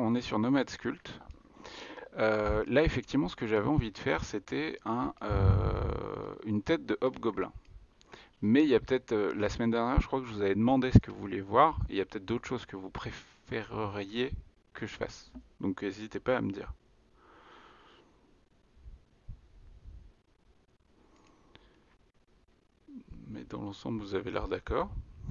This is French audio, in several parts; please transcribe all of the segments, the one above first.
on est sur Nomad Cult. Là, effectivement, ce que j'avais envie de faire, c'était une tête de hobgoblin. Mais il y a peut-être, la semaine dernière, je crois que je vous avais demandé ce que vous vouliez voir. Il y a peut-être d'autres choses que vous préféreriez que je fasse. Donc, n'hésitez pas à me dire. Mais dans l'ensemble, vous avez l'air d'accord.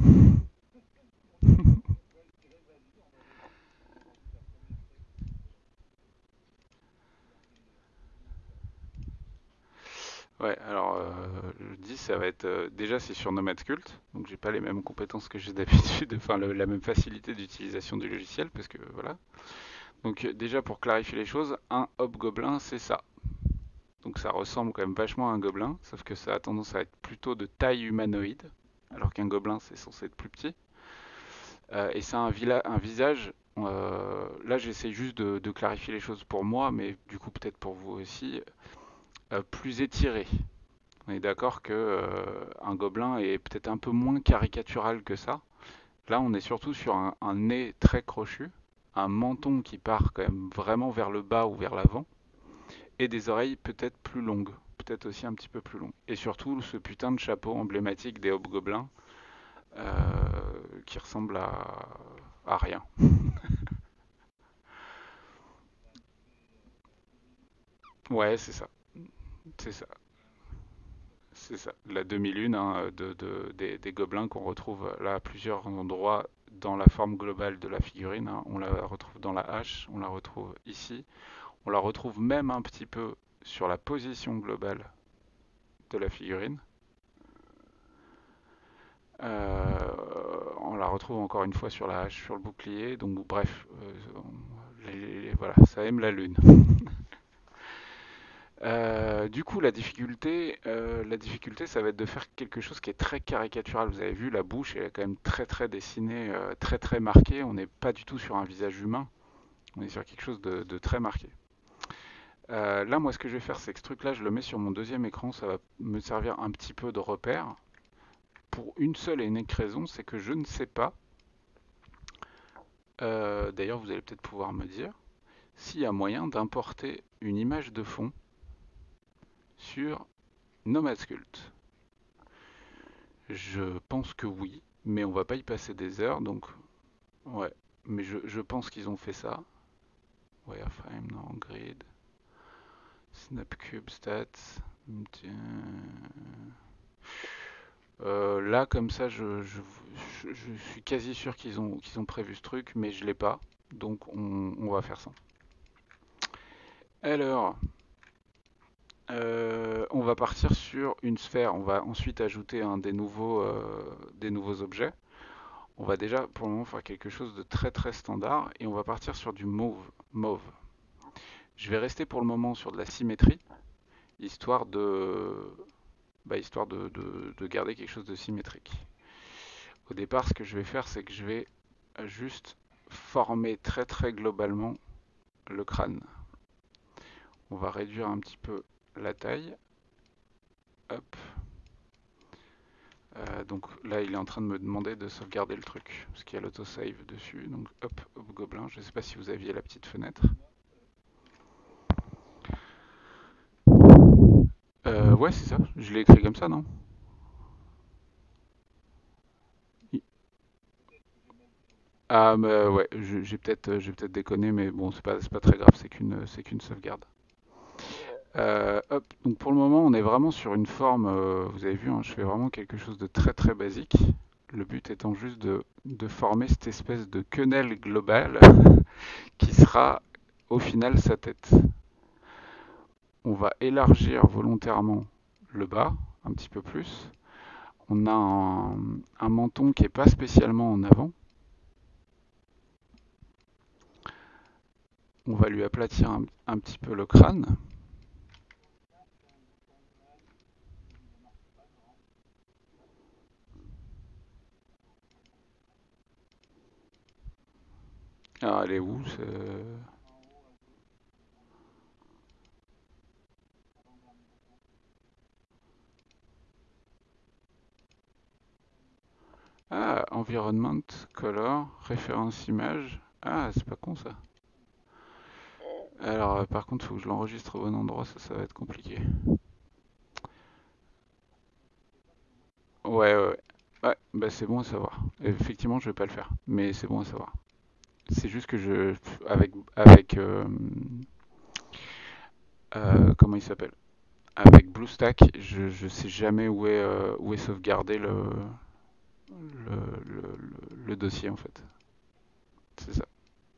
Ouais, alors je dis ça va être déjà c'est sur Nomad Cult, donc j'ai pas les mêmes compétences que j'ai d'habitude, enfin la même facilité d'utilisation du logiciel parce que voilà. Donc déjà pour clarifier les choses, un hobgoblin c'est ça. Donc ça ressemble quand même vachement à un gobelin, sauf que ça a tendance à être plutôt de taille humanoïde, alors qu'un gobelin c'est censé être plus petit. Et ça a un visage. Là j'essaie juste de clarifier les choses pour moi, mais du coup peut-être pour vous aussi, plus étiré. On est d'accord que un gobelin est peut-être un peu moins caricatural que ça. Là, on est surtout sur un nez très crochu, un menton qui part quand même vraiment vers le bas ou vers l'avant, et des oreilles peut-être plus longues, peut-être aussi un petit peu plus longues. Et surtout ce putain de chapeau emblématique des hobgoblins euh, qui ressemble à rien. Ouais, c'est ça, c'est ça. C'est ça, la demi-lune hein, des gobelins qu'on retrouve là à plusieurs endroits dans la forme globale de la figurine, hein. On la retrouve dans la hache, on la retrouve ici, on la retrouve même un petit peu sur la position globale de la figurine. On la retrouve encore une fois sur la hache, sur le bouclier. Donc bref, voilà, ça aime la lune. Du coup, la difficulté, ça va être de faire quelque chose qui est très caricatural. Vous avez vu, la bouche, elle est quand même très très dessinée, très très marquée. On n'est pas du tout sur un visage humain. On est sur quelque chose de très marqué. Là, moi, ce que je vais faire, c'est que ce truc-là, je le mets sur mon deuxième écran. Ça va me servir un petit peu de repère. Pour une seule et unique raison, c'est que je ne sais pas. D'ailleurs, vous allez peut-être pouvoir me dire s'il y a moyen d'importer une image de fond sur Nomadsculpt. Je pense que oui, mais on va pas y passer des heures, donc ouais. Mais je pense qu'ils ont fait ça. Wireframe, non, grid, Snapcube, stats. Là, comme ça, je suis quasi sûr qu'ils ont prévu ce truc, mais je l'ai pas. Donc on va faire ça. Alors, on va partir sur une sphère. On va ensuite ajouter des nouveaux objets. On va déjà pour le moment faire quelque chose de très très standard et on va partir sur du mauve. Je vais rester pour le moment sur de la symétrie, histoire de garder quelque chose de symétrique. Au départ, ce que je vais faire, c'est que je vais juste former très très globalement le crâne. On va réduire un petit peu la taille. Hop. Donc là, il est en train de me demander de sauvegarder le truc, parce qu'il y a l'autosave dessus. Donc hop, hop, gobelin. Je ne sais pas si vous aviez la petite fenêtre. Ouais, c'est ça. Je l'ai écrit comme ça, non? Ah, mais ouais, j'ai peut-être déconné, mais bon, c'est pas très grave, c'est qu'une sauvegarde. Hop, donc pour le moment, on est vraiment sur une forme, vous avez vu, hein, je fais vraiment quelque chose de très très basique. Le but étant juste de former cette espèce de quenelle globale qui sera au final sa tête. On va élargir volontairement le bas, un petit peu plus. On a un menton qui n'est pas spécialement en avant. On va lui aplatir un petit peu le crâne. Alors, elle est où Ah, environment, color, référence image. Ah, c'est pas con ça. Alors, par contre, faut que je l'enregistre au bon endroit, ça va être compliqué. Ouais, ouais, ouais. Ouais, bah c'est bon à savoir. Effectivement, je vais pas le faire, mais c'est bon à savoir. C'est juste que avec comment il s'appelle? Avec BlueStack, je sais jamais où est sauvegardé le dossier en fait. C'est ça.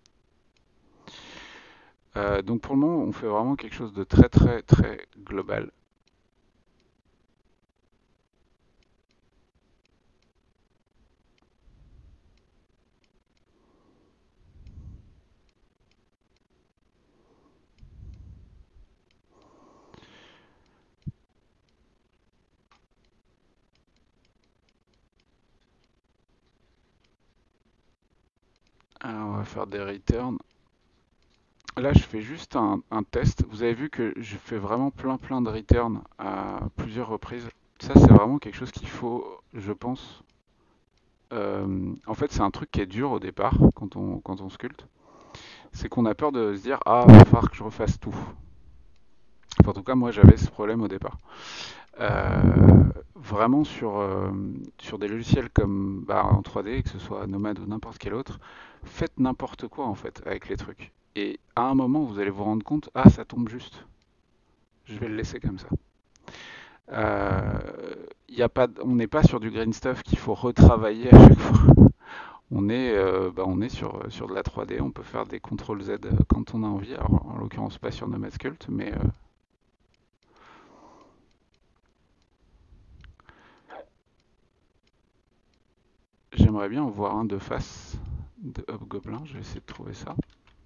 Donc pour le moment, on fait vraiment quelque chose de très très très global. Alors, on va faire des returns. Là, je fais juste un test. Vous avez vu que je fais vraiment plein plein de returns à plusieurs reprises. Ça, c'est vraiment quelque chose qu'il faut, je pense. En fait, c'est un truc qui est dur au départ quand on sculpte. C'est qu'on a peur de se dire, ah, il va falloir que je refasse tout. Enfin, en tout cas, moi, j'avais ce problème au départ. Vraiment sur des logiciels comme bah, en 3D, que ce soit Nomad ou n'importe quel autre, faites n'importe quoi en fait avec les trucs. Et à un moment, vous allez vous rendre compte, ah, ça tombe juste. Je vais le laisser comme ça. Y a pas, on n'est pas sur du green stuff qu'il faut retravailler à chaque fois. On est sur de la 3D. On peut faire des CTRL Z quand on a envie. Alors, en l'occurrence, pas sur Nomad Sculpt, mais j'aimerais bien en voir un de face de Hobgoblin. Je vais essayer de trouver ça.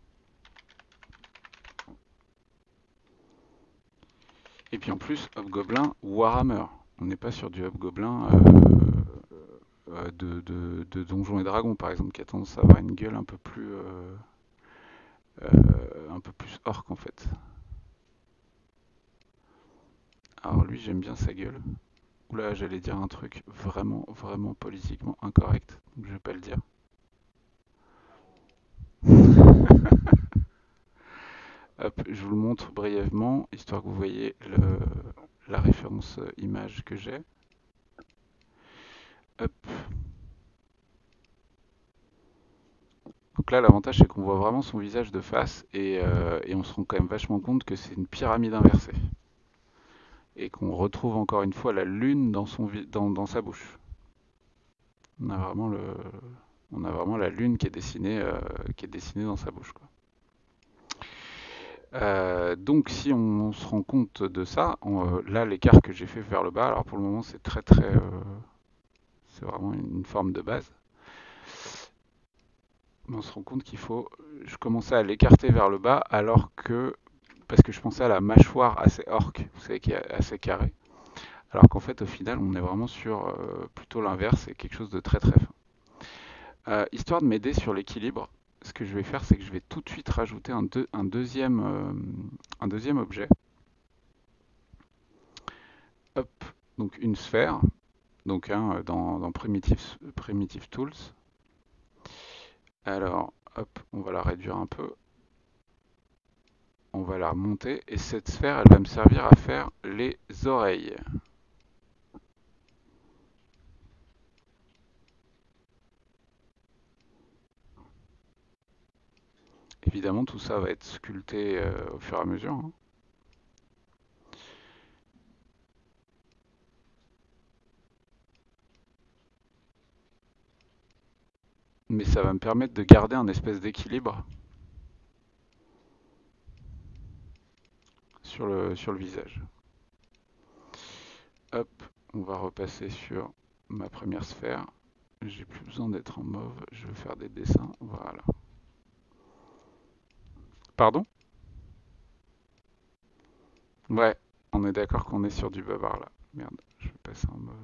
Et puis en plus, Hobgoblin Warhammer. On n'est pas sur du Hobgoblin de Donjons et Dragons, par exemple, qui a tendance à avoir une gueule un peu plus orc en fait. Alors lui, j'aime bien sa gueule. Oula, j'allais dire un truc vraiment, vraiment politiquement incorrect, donc je vais pas le dire. Hop, je vous le montre brièvement, histoire que vous voyez la référence image que j'ai. Hop. Donc là, l'avantage, c'est qu'on voit vraiment son visage de face et on se rend quand même vachement compte que c'est une pyramide inversée. Et qu'on retrouve encore une fois la lune dans sa bouche. On a vraiment on a vraiment la lune qui est dessinée dans sa bouche, quoi. Donc si on se rend compte de ça, là l'écart que j'ai fait vers le bas, alors pour le moment c'est très très, c'est vraiment une forme de base, mais on se rend compte je commençais à l'écarter vers le bas parce que je pensais à la mâchoire assez orque, vous savez qui est assez carrée, alors qu'en fait au final on est vraiment sur plutôt l'inverse, c'est quelque chose de très très fin. Histoire de m'aider sur l'équilibre, ce que je vais faire c'est que je vais tout de suite rajouter un deuxième objet. Hop, donc une sphère. Donc hein, dans Primitive Tools. Alors, hop, on va la réduire un peu. On va la remonter. Et cette sphère, elle va me servir à faire les oreilles. Évidemment, tout ça va être sculpté au fur et à mesure, hein. Mais ça va me permettre de garder un espèce d'équilibre sur le visage. Hop, on va repasser sur ma première sphère. J'ai plus besoin d'être en mauve, je vais faire des dessins. Voilà. Pardon? Ouais, on est d'accord qu'on est sur du bavard là. Merde, je vais passer en mauve.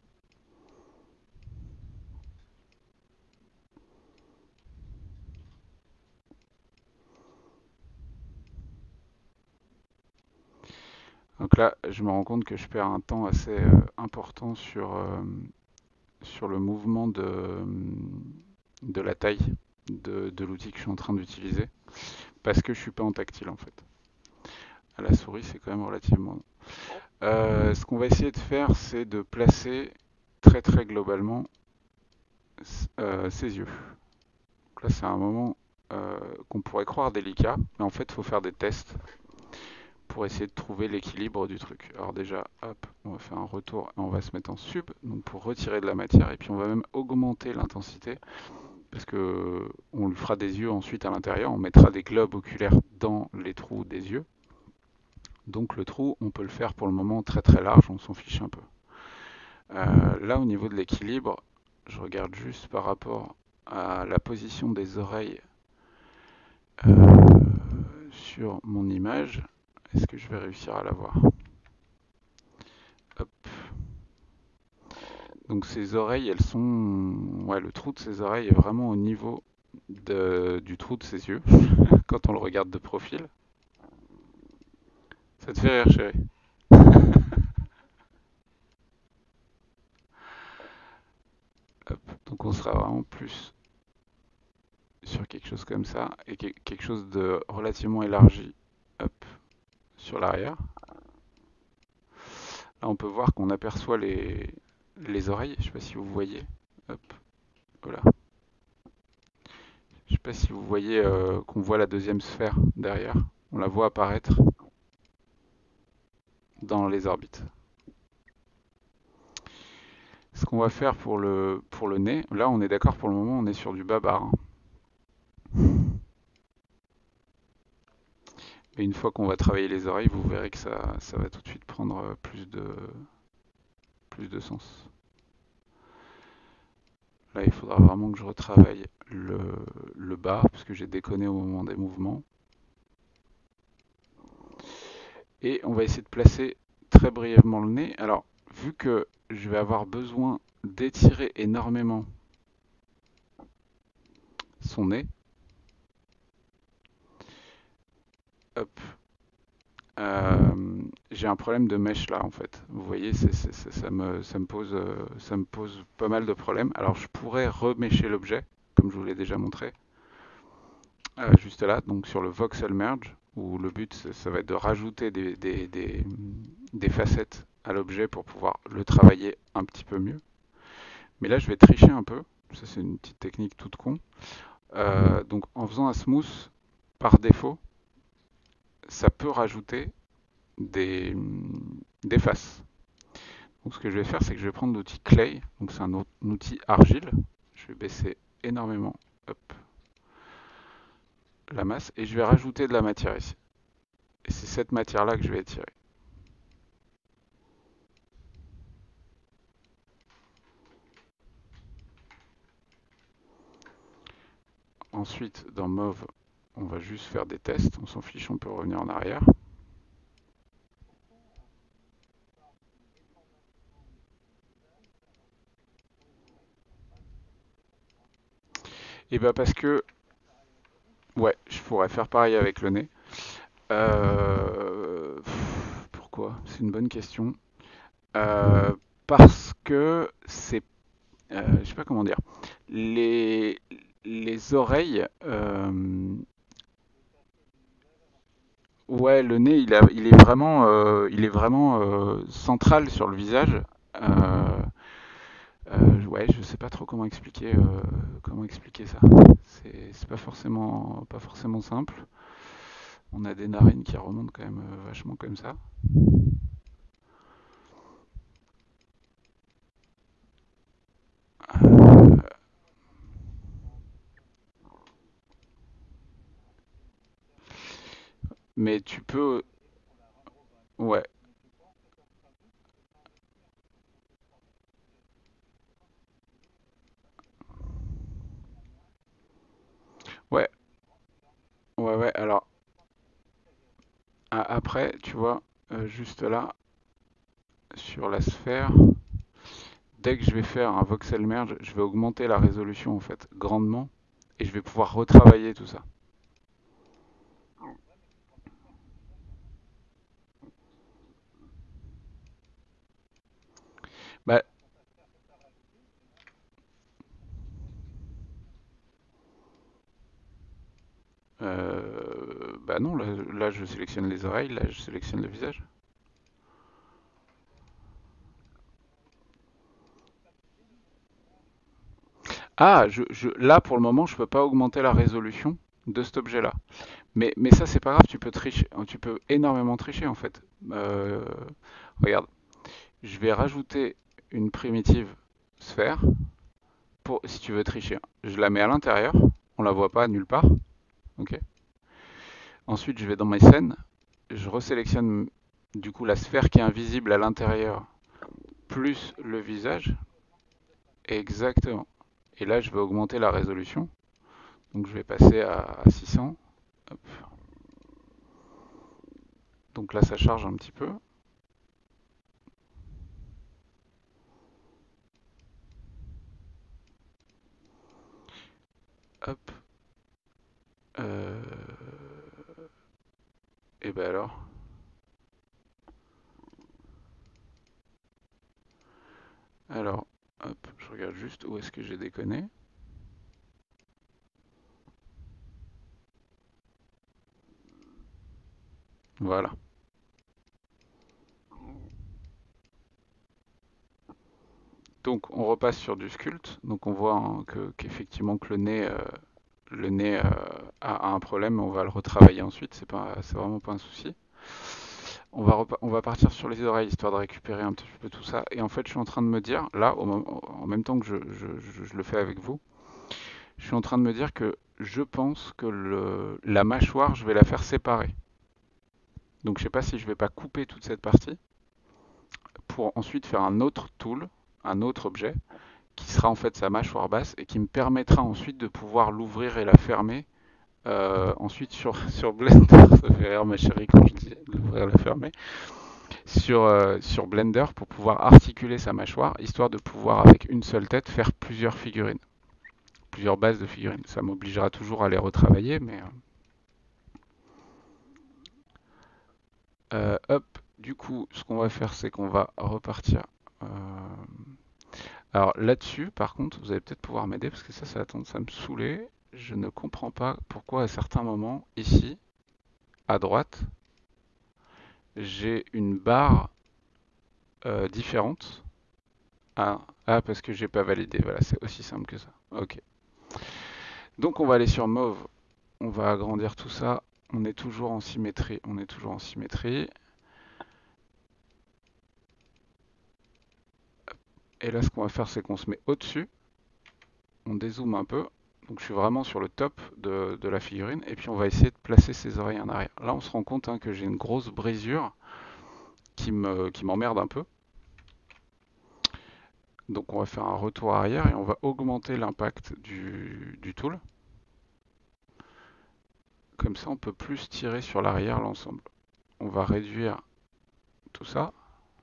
Donc là, je me rends compte que je perds un temps assez important sur le mouvement de la taille de l'outil que je suis en train d'utiliser. parce que je suis pas en tactile en fait. À la souris, c'est quand même relativement. Ce qu'on va essayer de faire, c'est de placer très très globalement ses yeux. Donc là, c'est un moment qu'on pourrait croire délicat, mais en fait, il faut faire des tests pour essayer de trouver l'équilibre du truc. Alors déjà, hop, on va faire un retour et on va se mettre en sub, donc pour retirer de la matière, et puis on va même augmenter l'intensité, parce que on lui fera des yeux ensuite à l'intérieur, on mettra des globes oculaires dans les trous des yeux. Donc le trou, on peut le faire pour le moment très très large, on s'en fiche un peu. Là, au niveau de l'équilibre, je regarde juste par rapport à la position des oreilles sur mon image. Est-ce que je vais réussir à la voir? Hop. Donc ces oreilles, elles sont... Ouais, le trou de ses oreilles est vraiment au niveau du trou de ses yeux, quand on le regarde de profil. Ça te fait rire, chérie? Hop. Donc on sera vraiment plus sur quelque chose comme ça, et quelque chose de relativement élargi, hop, sur l'arrière. Là, on peut voir qu'on aperçoit les oreilles. Je ne sais pas si vous voyez. Hop, voilà. Je ne sais pas si vous voyez qu'on voit la deuxième sphère derrière. On la voit apparaître dans les orbites. Ce qu'on va faire pour le nez, là on est d'accord pour le moment, on est sur du babar, hein. Mais une fois qu'on va travailler les oreilles, vous verrez que ça va tout de suite prendre plus de sens. Là, il faudra vraiment que je retravaille le bas, parce que j'ai déconné au moment des mouvements. Et on va essayer de placer très brièvement le nez. Alors, vu que je vais avoir besoin d'étirer énormément son nez, hop, j'ai un problème de mèche là en fait. Vous voyez, ça me pose pas mal de problèmes. Alors, je pourrais remêcher l'objet, comme je vous l'ai déjà montré, juste là, donc sur le voxel merge, où le but ça va être de rajouter des facettes à l'objet pour pouvoir le travailler un petit peu mieux. Mais là, je vais tricher un peu. Ça, c'est une petite technique toute con. Donc, en faisant un smooth par défaut, ça peut rajouter des, des faces. Donc, ce que je vais faire, c'est que je vais prendre l'outil Clay. Donc, c'est un outil argile. Je vais baisser énormément, hop, la masse et je vais rajouter de la matière ici. Et c'est cette matière-là que je vais étirer. Ensuite, dans Mauve, on va juste faire des tests. On s'en fiche, on peut revenir en arrière. Et bien parce que, ouais, je pourrais faire pareil avec le nez. Pourquoi? C'est une bonne question. Euh, Parce que c'est, je sais pas comment dire, les, les oreilles, ouais, le nez, il est vraiment central sur le visage. Euh, ouais, je sais pas trop comment expliquer ça. C'est pas forcément simple. On a des narines qui remontent quand même vachement comme ça. Euh, mais tu peux, ouais, ouais, ouais. Alors après, tu vois, juste là, sur la sphère, dès que je vais faire un voxel merge, je vais augmenter la résolution en fait grandement et je vais pouvoir retravailler tout ça. Bah, je sélectionne les oreilles, là je sélectionne le visage. Ah, là pour le moment, je peux pas augmenter la résolution de cet objet-là. Mais ça, c'est pas grave, tu peux tricher, tu peux énormément tricher en fait. Euh, Regarde, je vais rajouter une primitive sphère pour, si tu veux tricher. Je la mets à l'intérieur, on la voit pas nulle part, ok. Ensuite, je vais dans mes scènes, je resélectionne du coup la sphère qui est invisible à l'intérieur plus le visage. Exactement. Et là, je vais augmenter la résolution. Donc, je vais passer à 600. Hop. Donc là, ça charge un petit peu. Hop. Euh... Et ben alors. Alors, hop, je regarde juste où est-ce que j'ai déconné. Voilà. Donc on repasse sur du sculpte. Donc on voit hein, qu'effectivement que le nez a un problème. On va le retravailler ensuite. C'est vraiment pas un souci. On va partir sur les oreilles histoire de récupérer un petit peu tout ça. Et en fait, je suis en train de me dire, là, en même temps que je le fais avec vous, je suis en train de me dire que je pense que la mâchoire, je vais la faire séparer. Donc je sais pas si je vais pas couper toute cette partie pour ensuite faire un autre tool, un autre objet, qui sera en fait sa mâchoire basse et qui me permettra ensuite de pouvoir l'ouvrir et la fermer. Ensuite sur Blender, ça fait rire ma chérie quand je dis l'ouvrir et la fermer, sur Blender pour pouvoir articuler sa mâchoire, histoire de pouvoir avec une seule tête faire plusieurs figurines, plusieurs bases de figurines. Ça m'obligera toujours à les retravailler, mais hop, du coup, ce qu'on va faire, c'est qu'on va repartir. Euh, Alors là-dessus, par contre, vous allez peut-être pouvoir m'aider parce que ça a tendance à me saouler. Je ne comprends pas pourquoi à certains moments, ici, à droite, j'ai une barre différente. Parce que j'ai pas validé. Voilà, c'est aussi simple que ça. Ok. Donc on va aller sur Mauve. On va agrandir tout ça. On est toujours en symétrie. On est toujours en symétrie. Et là, ce qu'on va faire, c'est qu'on se met au-dessus. On dézoome un peu. Donc je suis vraiment sur le top de la figurine. Et puis on va essayer de placer ses oreilles en arrière. Là, on se rend compte hein, que j'ai une grosse brisure qui m'emmerde un peu. Donc on va faire un retour arrière et on va augmenter l'impact du tool. Comme ça, on peut plus tirer sur l'arrière l'ensemble. On va réduire tout ça.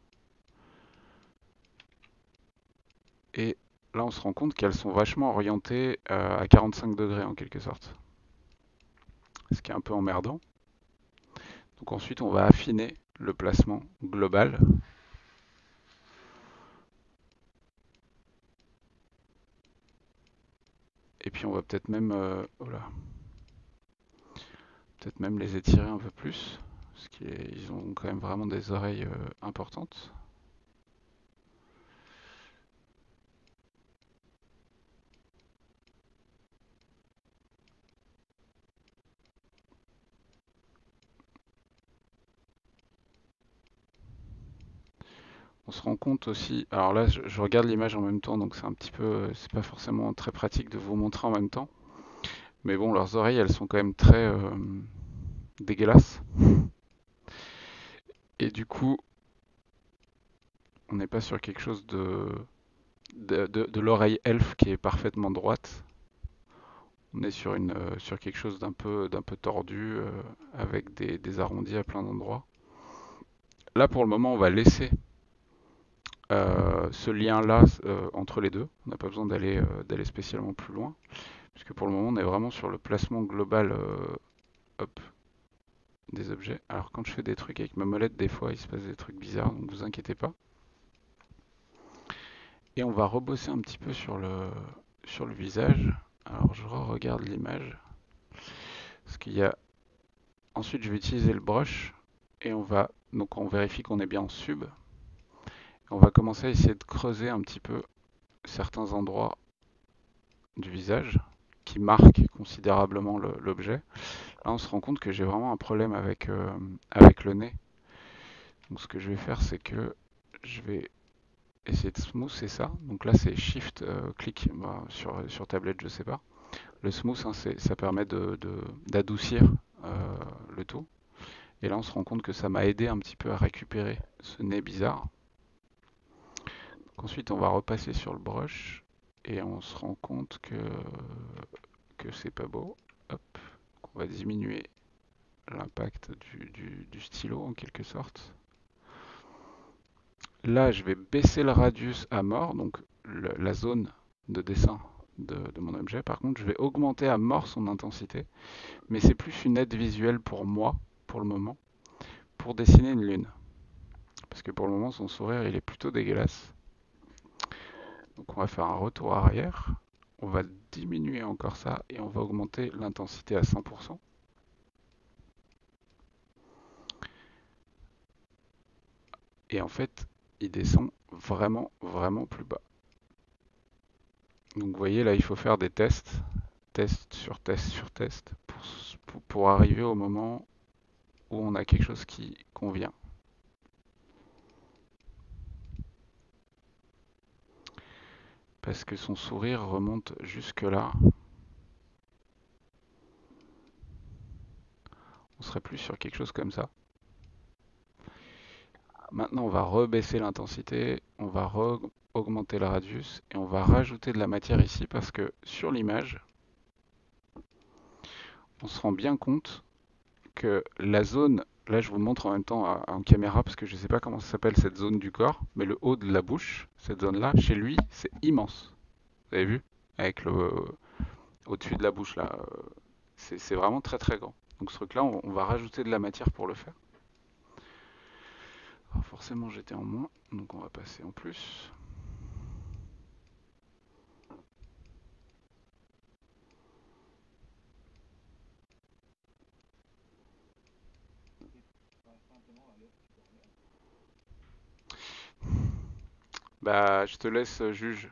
Et là, on se rend compte qu'elles sont vachement orientées à 45 degrés en quelque sorte. Ce qui est un peu emmerdant. Donc ensuite, on va affiner le placement global. Et puis on va peut-être même, peut-être même les étirer un peu plus. Parce qu'ils ont quand même vraiment des oreilles importantes. On se rend compte aussi, alors là je regarde l'image en même temps, donc c'est un petit peu, c'est pas forcément très pratique de vous montrer en même temps. Mais bon, leurs oreilles, elles sont quand même très dégueulasses. Et du coup, on n'est pas sur quelque chose de l'oreille elfe qui est parfaitement droite. On est sur quelque chose d'un peu tordu, avec des arrondis à plein d'endroits. Là, pour le moment, on va laisser ce lien-là entre les deux. On n'a pas besoin d'aller spécialement plus loin, puisque pour le moment, on est vraiment sur le placement global hop, des objets. Alors, quand je fais des trucs avec ma molette, des fois, il se passe des trucs bizarres, donc vous inquiétez pas. Et on va rebosser un petit peu sur le visage. Alors, je regarde l'image, parce qu'il y a Ensuite, je vais utiliser le brush et donc on vérifie qu'on est bien en sub. On va commencer à essayer de creuser un petit peu certains endroits du visage qui marquent considérablement l'objet. Là, on se rend compte que j'ai vraiment un problème avec le nez. Donc, ce que je vais faire, c'est que je vais essayer de smoother ça. Donc là, c'est Shift, clic bah, sur tablette, je sais pas. Le smooth, hein, ça permet d'adoucir le tout. Et là, on se rend compte que ça m'a aidé un petit peu à récupérer ce nez bizarre. Donc ensuite, on va repasser sur le brush et on se rend compte que c'est pas beau. Hop, on va diminuer l'impact du stylo en quelque sorte. Là, je vais baisser le radius à mort, donc la zone de dessin de mon objet. Par contre, je vais augmenter à mort son intensité, mais c'est plus une aide visuelle pour moi, pour le moment, pour dessiner une lune. Parce que pour le moment, son sourire, il est plutôt dégueulasse. Donc on va faire un retour arrière. On va diminuer encore ça et on va augmenter l'intensité à 100%. Et en fait, il descend vraiment, vraiment plus bas. Donc vous voyez, là, il faut faire des tests, test sur test sur test, pour arriver au moment où on a quelque chose qui convient. Parce que son sourire remonte jusque là. On serait plus sur quelque chose comme ça. Maintenant, on va rebaisser l'intensité, on va augmenter le radius et on va rajouter de la matière ici parce que sur l'image, on se rend bien compte que la zone, là je vous montre en même temps en caméra parce que je ne sais pas comment ça s'appelle cette zone du corps, mais le haut de la bouche, cette zone-là, chez lui, c'est immense. Vous avez vu? Avec le au-dessus de la bouche là, c'est vraiment très très grand. Donc ce truc-là, on va rajouter de la matière pour le faire. Alors forcément j'étais en moins, donc on va passer en plus. Bah je te laisse juge.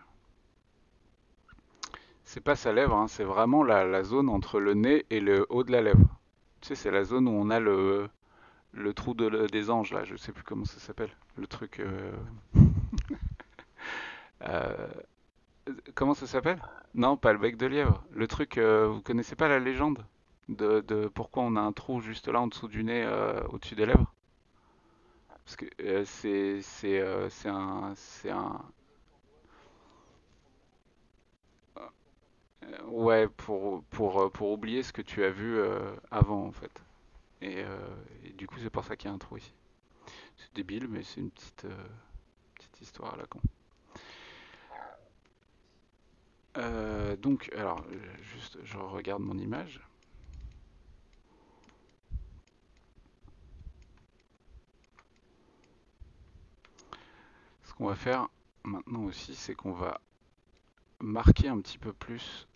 C'est pas sa lèvre, hein, c'est vraiment la zone entre le nez et le haut de la lèvre. Tu sais, c'est la zone où on a le trou des anges, là, je sais plus comment ça s'appelle. Le truc. Euh, comment ça s'appelle? Non, pas le bec de lièvre. Le truc, vous connaissez pas la légende de pourquoi on a un trou juste là en dessous du nez, au-dessus des lèvres? Parce que c'est un ouais pour oublier ce que tu as vu avant en fait. Et du coup c'est pour ça qu'il y a un trou ici. C'est débile mais c'est une petite histoire à la con. Donc alors juste je regarde mon image. Ce qu'on va faire maintenant aussi c'est qu'on va marquer un petit peu plus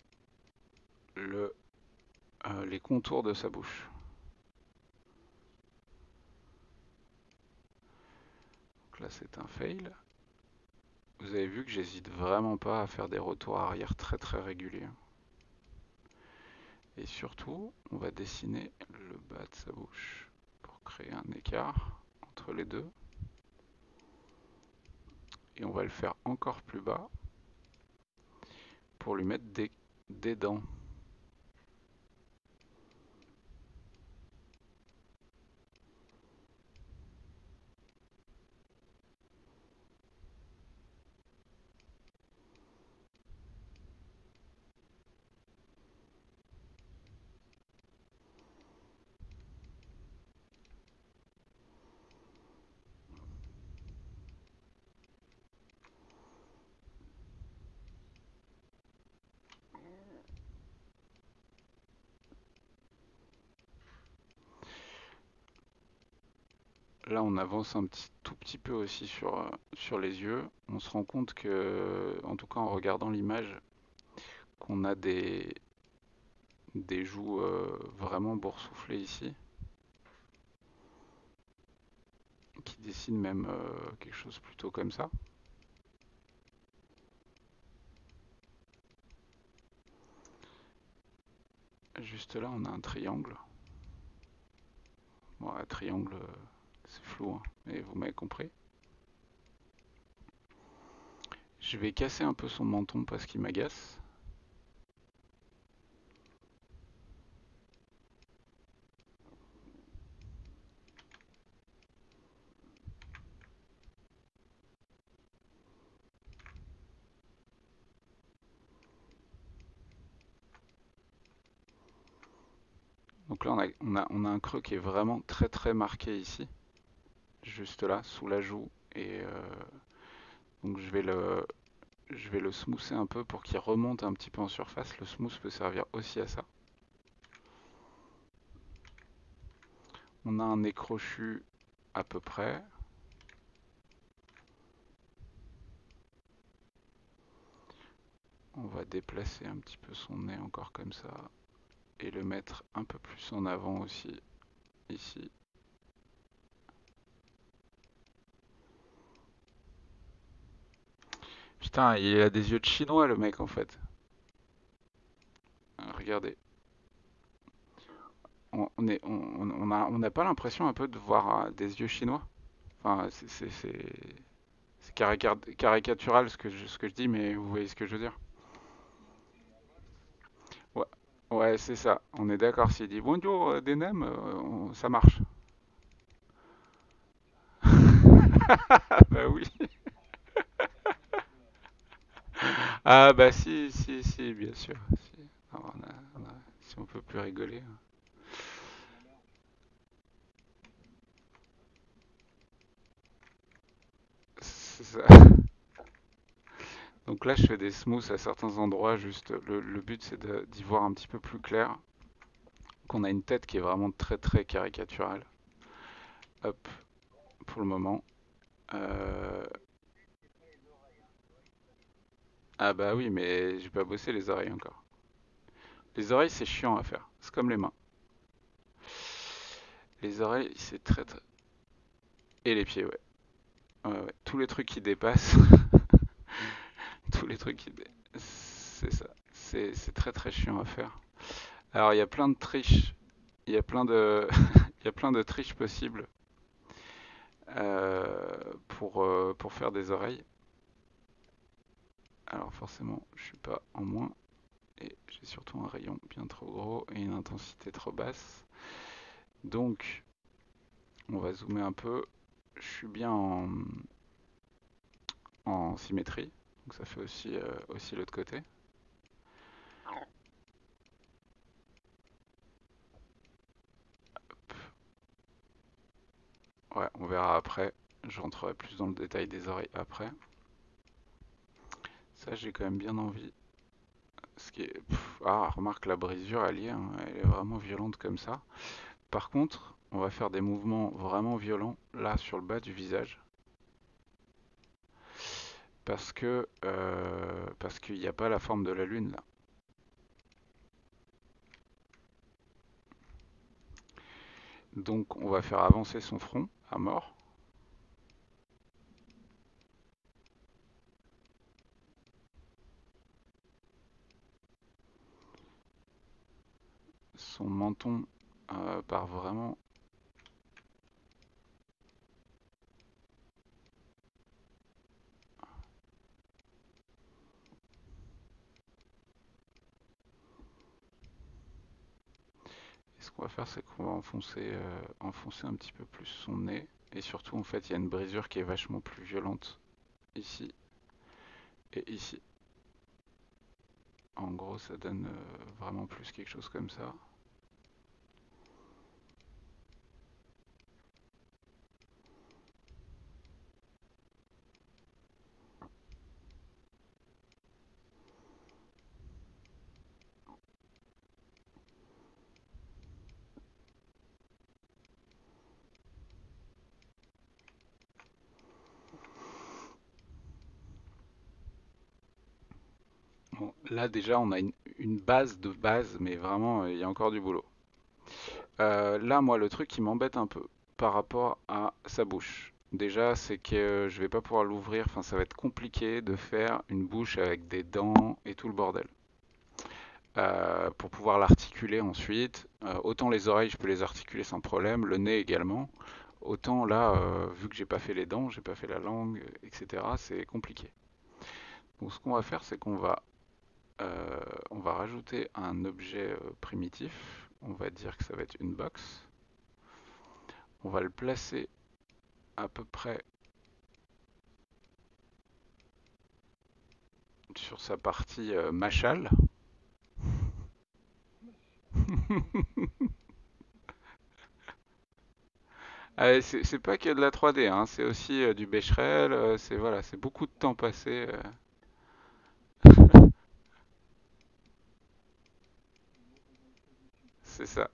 les contours de sa bouche. Donc là c'est un fail. Vous avez vu que j'hésite vraiment pas à faire des retours arrière très très réguliers. Et surtout, on va dessiner le bas de sa bouche pour créer un écart entre les deux. Et on va le faire encore plus bas pour lui mettre des dents. Là, on avance tout petit peu aussi sur les yeux. On se rend compte que, en tout cas en regardant l'image, qu'on a des joues vraiment boursouflées ici. dessine même quelque chose plutôt comme ça. Juste là, on a un triangle. Bon, un triangle, c'est flou, hein, mais vous m'avez compris. Je vais casser un peu son menton parce qu'il m'agace. Donc là, on a un creux qui est vraiment très très marqué ici. Juste là, sous la joue. Et donc je vais le smoother un peu pour qu'il remonte un petit peu en surface. Le smooth peut servir aussi à ça. On a un nez crochu à peu près. On va déplacer un petit peu son nez encore comme ça. Et le mettre un peu plus en avant aussi, ici. Putain, il a des yeux de chinois le mec en fait. Regardez. On n'a pas l'impression un peu de voir des yeux chinois. Enfin, c'est caricatural ce que je dis, mais vous voyez ce que je veux dire. Ouais, ouais, c'est ça. On est d'accord. S'il dit bonjour des nems, ça marche. Bah oui. Ah bah si, si, si, bien sûr. Si, non, si on peut plus rigoler, hein. C'est ça. Donc là, je fais des smooths à certains endroits. Juste, le but, c'est d'y voir un petit peu plus clair. Qu'on a une tête qui est vraiment très très caricaturale. Hop, pour le moment. Euh, Ah bah oui, mais j'ai pas bossé les oreilles encore. Les oreilles, c'est chiant à faire. C'est comme les mains. Les oreilles, c'est très très... Et les pieds, ouais. Ouais, ouais. Tous les trucs qui dépassent. Tous les trucs qui... C'est ça. C'est très très chiant à faire. Alors, il y a plein de triches. Il y a plein de... Il y a plein de triches possibles pour faire des oreilles. Alors forcément, je suis pas en moins. Et j'ai surtout un rayon bien trop gros et une intensité trop basse. Donc, on va zoomer un peu. Je suis bien en symétrie. Donc ça fait aussi l'autre côté. Ouais, on verra après. Je rentrerai plus dans le détail des oreilles après. Ça, j'ai quand même bien envie. Ce qui est... Ah, remarque la brisure, elle y est, hein. Elle est vraiment violente comme ça. Par contre, on va faire des mouvements vraiment violents là sur le bas du visage. Parce qu'il n'y a pas la forme de la lune là. Donc on va faire avancer son front à mort. Son menton part vraiment. Et ce qu'on va faire, c'est qu'on va enfoncer un petit peu plus son nez. Et surtout, en fait, il y a une brisure qui est vachement plus violente ici et ici. En gros, ça donne vraiment plus quelque chose comme ça. Bon, là, déjà, on a une base de base, mais vraiment, il y a encore du boulot. Là, moi, le truc qui m'embête un peu par rapport à sa bouche. Déjà, c'est que je vais pas pouvoir l'ouvrir, enfin ça va être compliqué de faire une bouche avec des dents et tout le bordel. Pour pouvoir l'articuler ensuite, autant les oreilles je peux les articuler sans problème, le nez également, autant là, vu que j'ai pas fait les dents, j'ai pas fait la langue, etc., c'est compliqué. Donc ce qu'on va faire, c'est on va rajouter un objet primitif, on va dire que ça va être une box, on va le placer à peu près sur sa partie mâchale. Ah, c'est pas que de la 3D, hein, c'est aussi du Becherel, c'est voilà, c'est beaucoup de temps passé. C'est ça.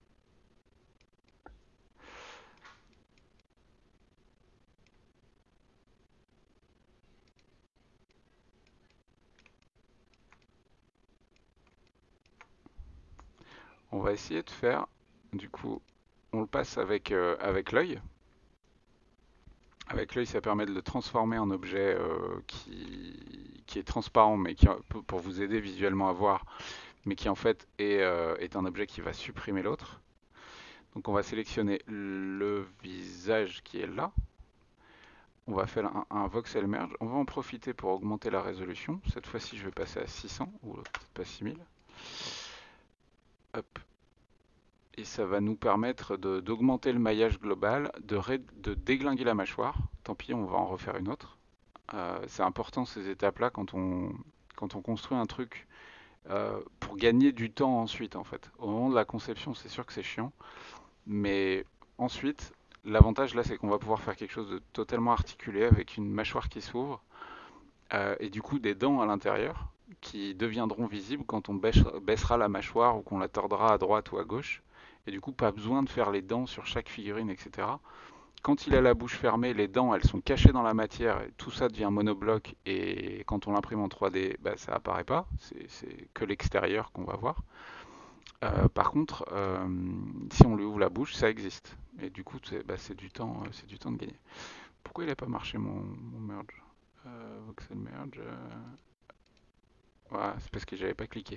On va essayer de faire, du coup, on le passe avec l'œil. Avec l'œil, ça permet de le transformer en objet qui est transparent, mais pour vous aider visuellement à voir, mais qui en fait est un objet qui va supprimer l'autre. Donc on va sélectionner le visage qui est là. On va faire un voxel merge. On va en profiter pour augmenter la résolution. Cette fois-ci, je vais passer à 600 ou peut-être pas 6000. Hop. Et ça va nous permettre d'augmenter le maillage global, de déglinguer la mâchoire. Tant pis, on va en refaire une autre. C'est important ces étapes-là quand on construit un truc pour gagner du temps ensuite en fait. Au moment de la conception, c'est sûr que c'est chiant, mais ensuite, l'avantage là, c'est qu'on va pouvoir faire quelque chose de totalement articulé avec une mâchoire qui s'ouvre et du coup des dents à l'intérieur qui deviendront visibles quand on baissera la mâchoire ou qu'on la tordra à droite ou à gauche. Et du coup, pas besoin de faire les dents sur chaque figurine, etc. Quand il a la bouche fermée, les dents, elles sont cachées dans la matière, et tout ça devient monobloc, et quand on l'imprime en 3D, bah, ça apparaît pas, c'est que l'extérieur qu'on va voir. Par contre, si on lui ouvre la bouche, ça existe. Et du coup, c'est du temps, c'est du temps de gagner. Pourquoi il n'a pas marché mon merge Voxel merge. Voilà, c'est parce que j'avais pas cliqué.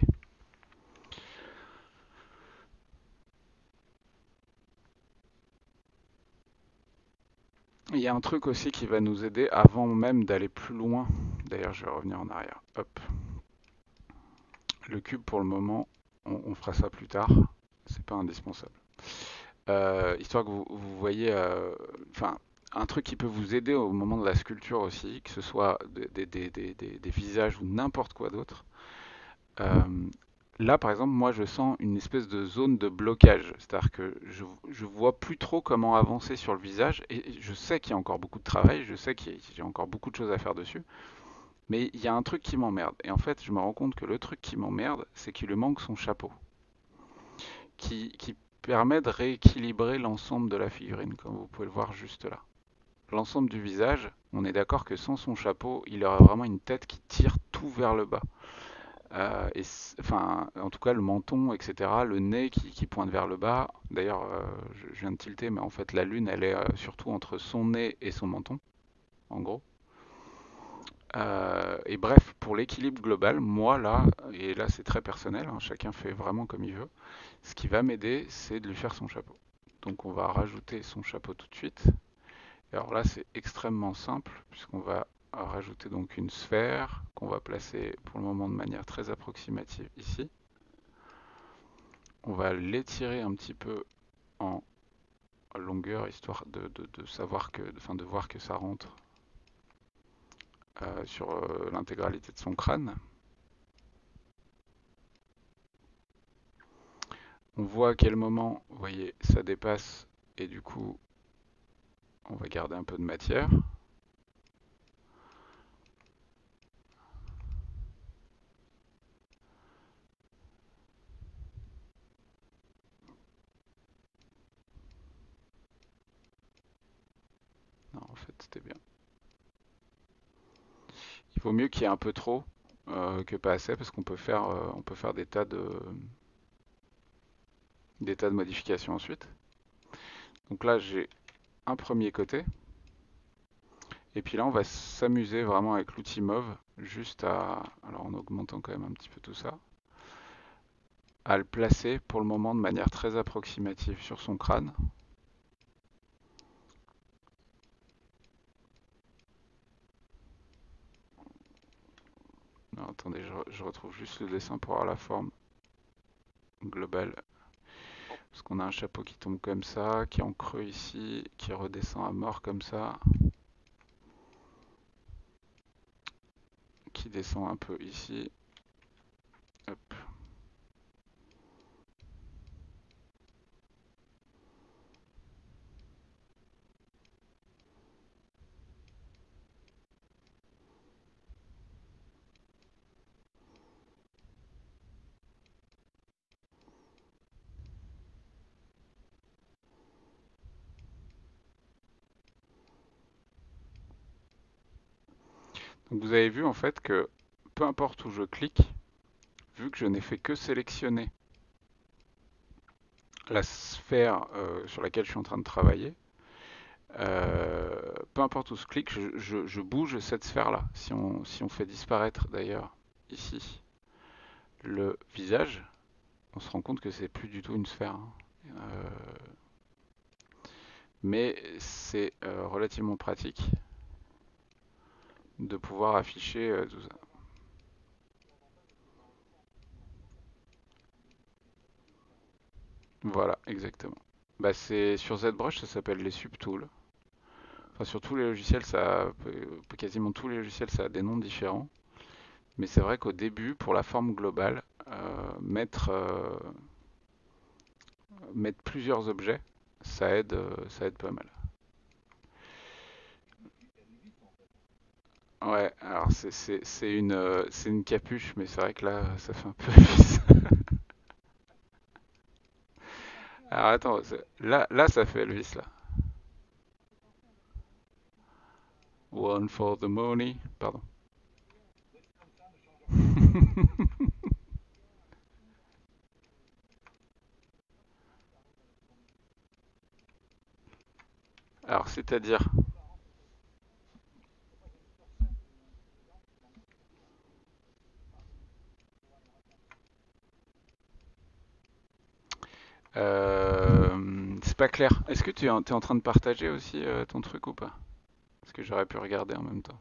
Il y a un truc aussi qui va nous aider avant même d'aller plus loin. D'ailleurs, je vais revenir en arrière. Hop. Le cube, pour le moment, on fera ça plus tard. C'est pas indispensable. Histoire que vous voyez, enfin, un truc qui peut vous aider au moment de la sculpture aussi, que ce soit des visages ou n'importe quoi d'autre. Euh, Là, par exemple, moi, je sens une espèce de zone de blocage. C'est-à-dire que je vois plus trop comment avancer sur le visage et je sais qu'il y a encore beaucoup de travail, je sais qu'il y a encore beaucoup de choses à faire dessus, mais il y a un truc qui m'emmerde. Et en fait, je me rends compte que le truc qui m'emmerde, c'est qu'il lui manque son chapeau, qui permet de rééquilibrer l'ensemble de la figurine, comme vous pouvez le voir juste là. L'ensemble du visage, on est d'accord que sans son chapeau, il aurait vraiment une tête qui tire tout vers le bas. Enfin, en tout cas, le menton, etc., le nez qui pointe vers le bas. D'ailleurs, je viens de tilter, mais en fait, la lune, elle est surtout entre son nez et son menton, en gros. Et bref, pour l'équilibre global, moi là, et là c'est très personnel, hein, chacun fait vraiment comme il veut, ce qui va m'aider, c'est de lui faire son chapeau. Donc on va rajouter son chapeau tout de suite. Et alors là, c'est extrêmement simple, puisqu'on va rajouter donc une sphère qu'on va placer pour le moment de manière très approximative ici. On va l'étirer un petit peu en longueur, histoire de savoir que, enfin, de voir que ça rentre sur l'intégralité de son crâne. On voit à quel moment, vous voyez, ça dépasse et du coup, on va garder un peu de matière. Non, en fait, c'était bien. Il vaut mieux qu'il y ait un peu trop que pas assez parce on peut faire des tas de modifications ensuite. Donc là, j'ai un premier côté. Et puis là, on va s'amuser vraiment avec l'outil Mauve, juste alors en augmentant quand même un petit peu tout ça, à le placer pour le moment de manière très approximative sur son crâne. Non, attendez, je retrouve juste le dessin pour avoir la forme globale. Parce qu'on a un chapeau qui tombe comme ça, qui est en creux ici, qui redescend à mort comme ça, qui descend un peu ici. Hop. Donc vous avez vu en fait que peu importe où je clique, vu que je n'ai fait que sélectionner la sphère sur laquelle je suis en train de travailler, peu importe où je clique, je bouge cette sphère-là. Si on fait disparaître d'ailleurs ici le visage, on se rend compte que c'est plus du tout une sphère, hein. Mais c'est relativement pratique de pouvoir afficher tout ça. Voilà, exactement. Bah, c'est sur ZBrush, ça s'appelle les subtools. Enfin, sur tous les logiciels, quasiment tous les logiciels, ça a des noms différents. Mais c'est vrai qu'au début, pour la forme globale, mettre plusieurs objets, ça aide pas mal. Ouais, alors c'est une capuche, mais c'est vrai que là, ça fait un peu vis. Alors attends, là, ça fait Elvis, là. One for the money. Pardon. Alors, c'est-à-dire, c'est pas clair. Est-ce que t'es en train de partager aussi ton truc ou pas? Parce que j'aurais pu regarder en même temps.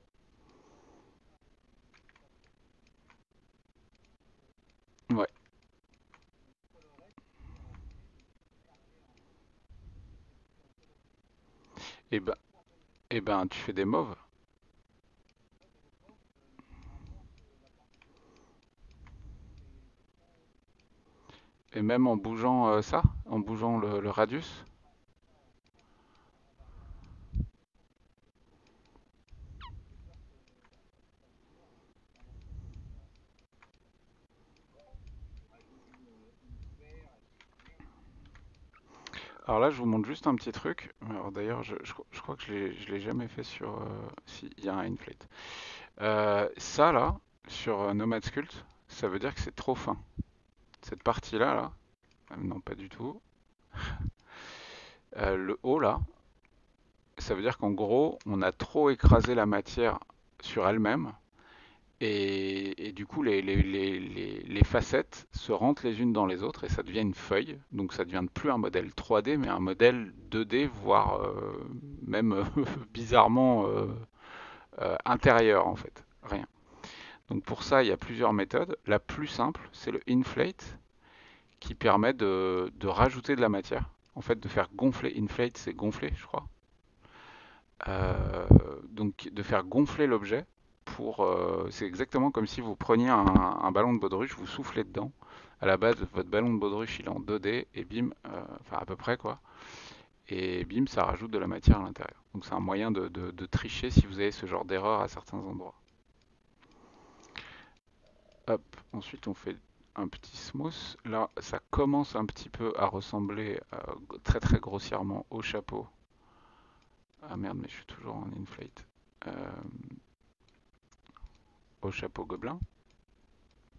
Ouais. Et ben, et ben, tu fais des mauves. Et même en bougeant ça, en bougeant le radius. Alors là, je vous montre juste un petit truc. Alors d'ailleurs, je crois que je l'ai jamais fait sur. Si, il y a un inflate. Ça là, sur Nomad Sculpt, ça veut dire que c'est trop fin. Cette partie-là, là, non pas du tout. Le haut là, ça veut dire qu'en gros, on a trop écrasé la matière sur elle-même. Et du coup, les facettes se rentrent les unes dans les autres et ça devient une feuille. Donc ça devient plus un modèle 3D, mais un modèle 2D, voire même bizarrement intérieur en fait. Rien. Donc pour ça, il y a plusieurs méthodes. La plus simple, c'est le inflate, qui permet de rajouter de la matière. En fait, de faire gonfler. Inflate, c'est gonfler, je crois. Euh, donc de faire gonfler l'objet c'est exactement comme si vous preniez un ballon de baudruche, vous soufflez dedans. À la base, votre ballon de baudruche, il est en 2D et bim, enfin à peu près quoi. Et bim, ça rajoute de la matière à l'intérieur. Donc c'est un moyen de tricher si vous avez ce genre d'erreur à certains endroits. Hop, ensuite on fait un petit smooth. Là, ça commence un petit peu à ressembler très très grossièrement au chapeau. Ah merde, mais je suis toujours en inflate. Euh, Au chapeau gobelin.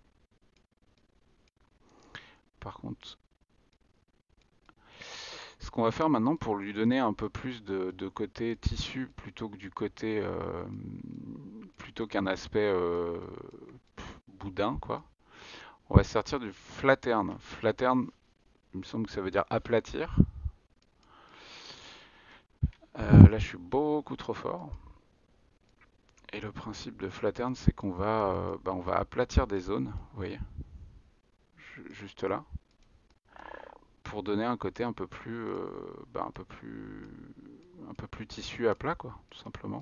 Par contre, qu'on va faire maintenant pour lui donner un peu plus de côté tissu plutôt que du côté plutôt qu'un aspect boudin quoi. On va sortir du flattern. Flattern, il me semble que ça veut dire aplatir. Là, je suis beaucoup trop fort. Et le principe de flattern, c'est qu'on va, on va aplatir des zones, vous voyez, juste là, pour donner un côté un peu plus, un peu plus tissu à plat, quoi, tout simplement.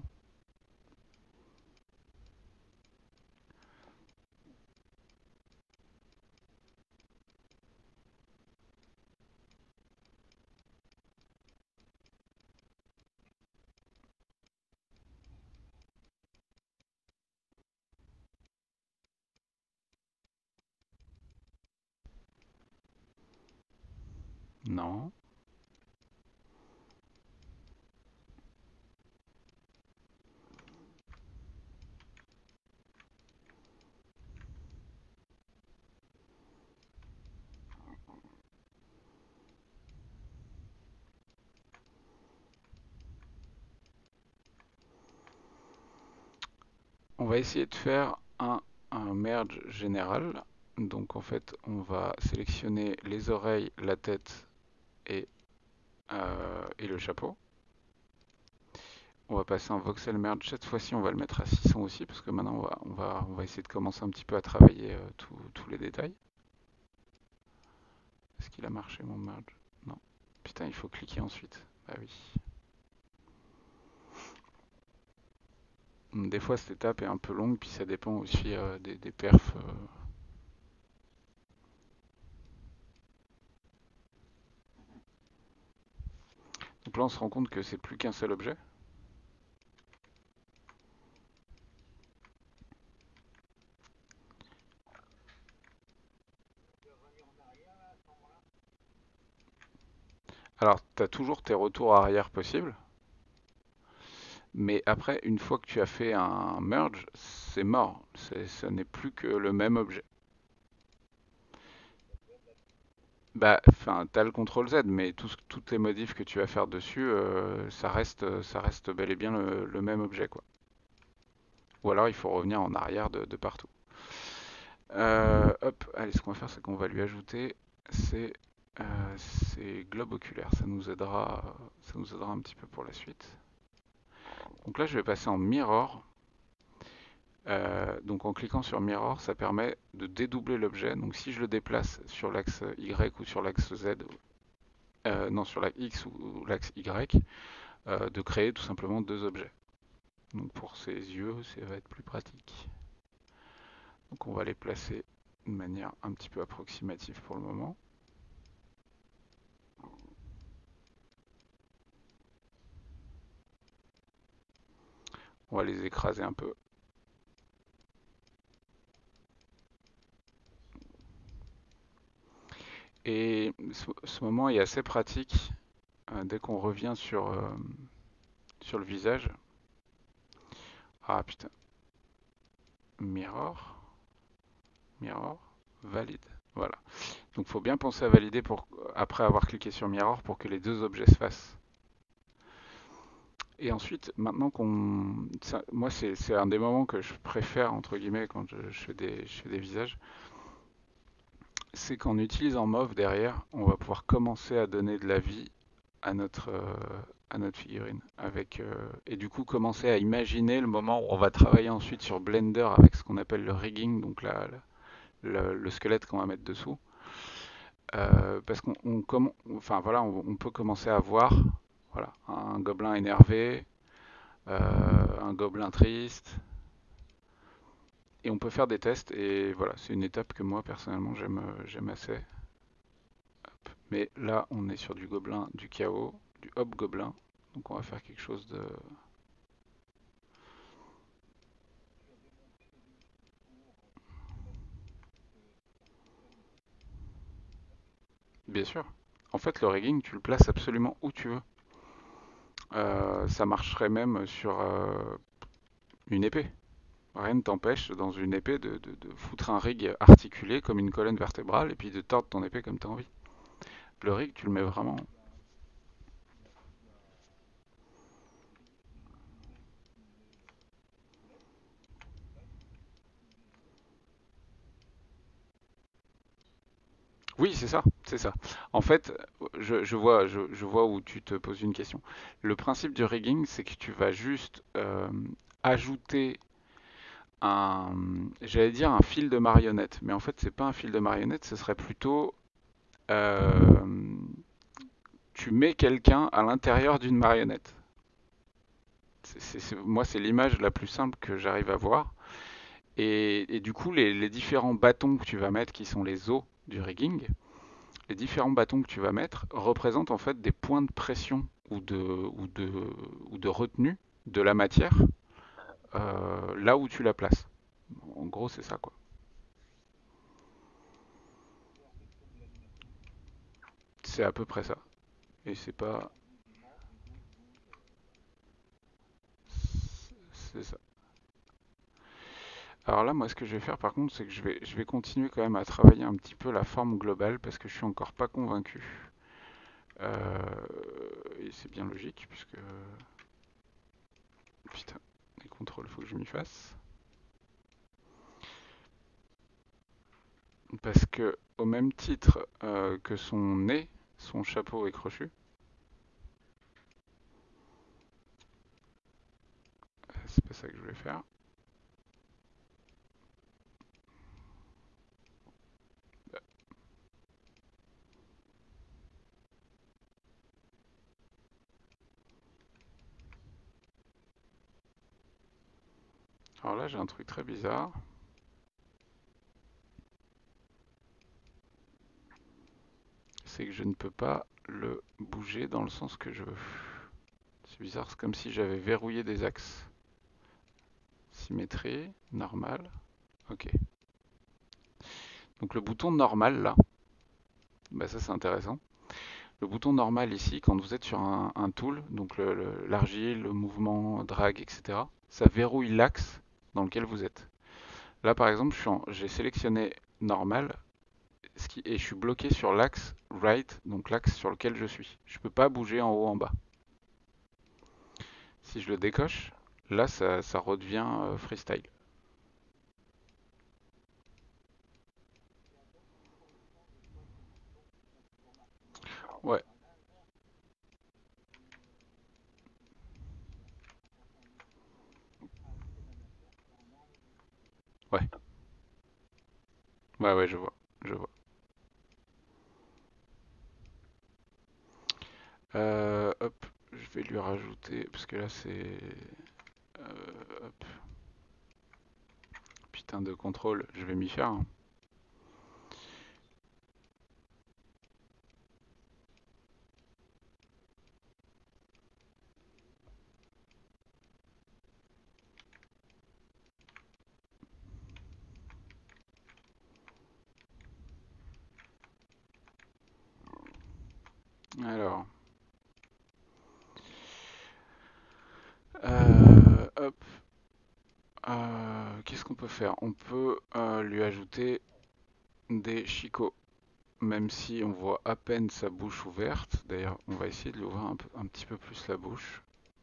Non. On va essayer de faire un merge général. Donc en fait, on va sélectionner les oreilles, la tête et le chapeau. On va passer en voxel merge. Cette fois-ci, on va le mettre à 600 aussi, parce que maintenant, on va essayer de commencer un petit peu à travailler tous les détails. Est-ce qu'il a marché mon merge? Non. Putain, il faut cliquer ensuite. Bah oui. Des fois, cette étape est un peu longue, puis ça dépend aussi des perfs. Donc là, on se rend compte que c'est plus qu'un seul objet. Alors, tu as toujours tes retours arrière possibles, mais après, une fois que tu as fait un merge, c'est mort. Ce n'est plus que le même objet. Bah, enfin, t'as le CTRL Z, mais toutes les modifs que tu vas faire dessus, ça reste bel et bien le même objet, quoi. Ou alors il faut revenir en arrière de partout. Hop, allez, ce qu'on va faire, c'est qu'on va lui ajouter ces, ces globes oculaires. Ça nous aidera un petit peu pour la suite. Donc là, je vais passer en mirror. Donc en cliquant sur mirror, ça permet de dédoubler l'objet. Donc si je le déplace sur l'axe Y ou sur l'axe Z, non sur l'axe X ou l'axe Y, de créer tout simplement deux objets. Donc pour ses yeux, ça va être plus pratique. Donc on va les placer de manière un petit peu approximative pour le moment. On va les écraser un peu. Et ce moment est assez pratique dès qu'on revient sur le visage. Ah putain. Mirror, mirror, valide. Voilà. Donc il faut bien penser à valider après avoir cliqué sur mirror pour que les deux objets se fassent. Et ensuite, maintenant qu'on... Moi, c'est un des moments que je préfère, entre guillemets, quand je fais des visages. C'est qu'en utilisant Mauve derrière, on va pouvoir commencer à donner de la vie à notre figurine. Et du coup, commencer à imaginer le moment où on va travailler ensuite sur Blender avec ce qu'on appelle le rigging, donc le squelette qu'on va mettre dessous. Parce enfin, voilà, on peut commencer à voir voilà, un gobelin énervé, un gobelin triste, et on peut faire des tests, et voilà, c'est une étape que moi personnellement j'aime assez. Mais là, on est sur du gobelin, du chaos, du hobgoblin, donc on va faire quelque chose de... Bien sûr. En fait, le rigging, tu le places absolument où tu veux. Ça marcherait même sur une épée. Rien ne t'empêche dans une épée de foutre un rig articulé comme une colonne vertébrale et puis de tordre ton épée comme tu as envie. Le rig, tu le mets vraiment. Oui, c'est ça, c'est ça. En fait, je vois où tu te poses une question. Le principe du rigging, c'est que tu vas juste ajouter j'allais dire un fil de marionnette, mais en fait, c'est pas un fil de marionnette, ce serait plutôt, euh, tu mets quelqu'un à l'intérieur d'une marionnette. Moi, c'est l'image la plus simple que j'arrive à voir. Et du coup, les différents bâtons que tu vas mettre, qui sont les os du rigging, les différents bâtons que tu vas mettre représentent en fait des points de pression ou de retenue de la matière là où tu la places. En gros, c'est ça quoi. C'est à peu près ça. Et c'est pas. C'est ça. Alors là, moi, ce que je vais faire par contre, c'est que je vais continuer quand même à travailler un petit peu la forme globale parce que je suis encore pas convaincu. Et c'est bien logique puisque. Putain, les contrôles, faut que je m'y fasse. Parce que, au même titre que son nez, son chapeau est crochu, c'est pas ça que je voulais faire. Alors là, j'ai un truc très bizarre. C'est que je ne peux pas le bouger dans le sens que je veux. C'est bizarre, c'est comme si j'avais verrouillé des axes. Symétrie, normal. Ok. Donc le bouton normal là, bah ça c'est intéressant. Le bouton normal ici, quand vous êtes sur un tool, donc l'argile, le mouvement, drag, etc., ça verrouille l'axe dans lequel vous êtes. Là par exemple, j'ai sélectionné normal et je suis bloqué sur l'axe right, donc l'axe sur lequel je suis. Je ne peux pas bouger en haut en bas. Si je le décoche, là ça redevient freestyle. Ouais, ouais, ouais, je vois, je vois. Hop, je vais lui rajouter, parce que là c'est... hop, putain de contrôle, je vais m'y faire, hein. Alors, hop, qu'est-ce qu'on peut faire? On peut lui ajouter des chicots, même si on voit à peine sa bouche ouverte. D'ailleurs, on va essayer de lui ouvrir un petit peu plus la bouche.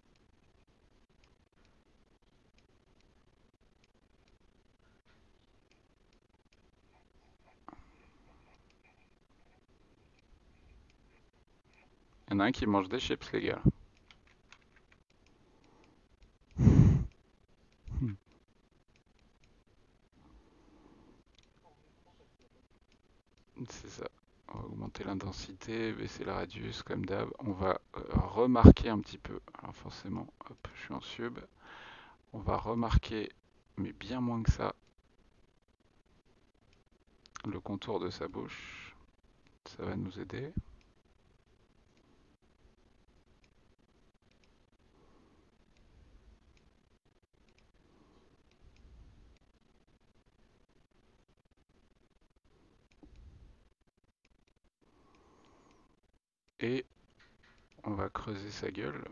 Il y en a un qui mange des chips, les gars. C'est ça. On va augmenter l'intensité, baisser le radius comme d'hab. On va remarquer un petit peu. Alors forcément, hop, je suis en sub. On va remarquer, mais bien moins que ça, le contour de sa bouche. Ça va nous aider. Et on va creuser sa gueule.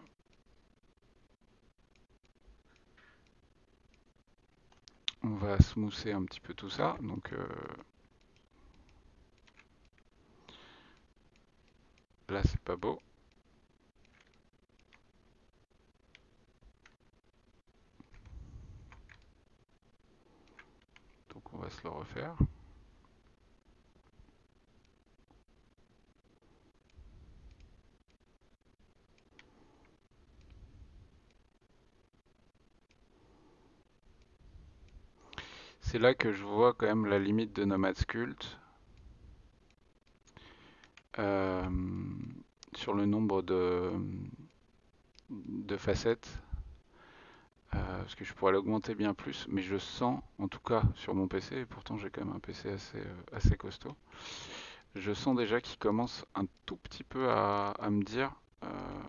On va smoother un petit peu tout ça. Donc là, c'est pas beau. Donc on va se le refaire. c'est là que je vois quand même la limite de Nomad Cult euh, sur le nombre de facettes. Parce que je pourrais l'augmenter bien plus, mais je sens, en tout cas sur mon PC, et pourtant j'ai quand même un PC assez costaud, je sens déjà qu'il commence un tout petit peu à me dire, euh,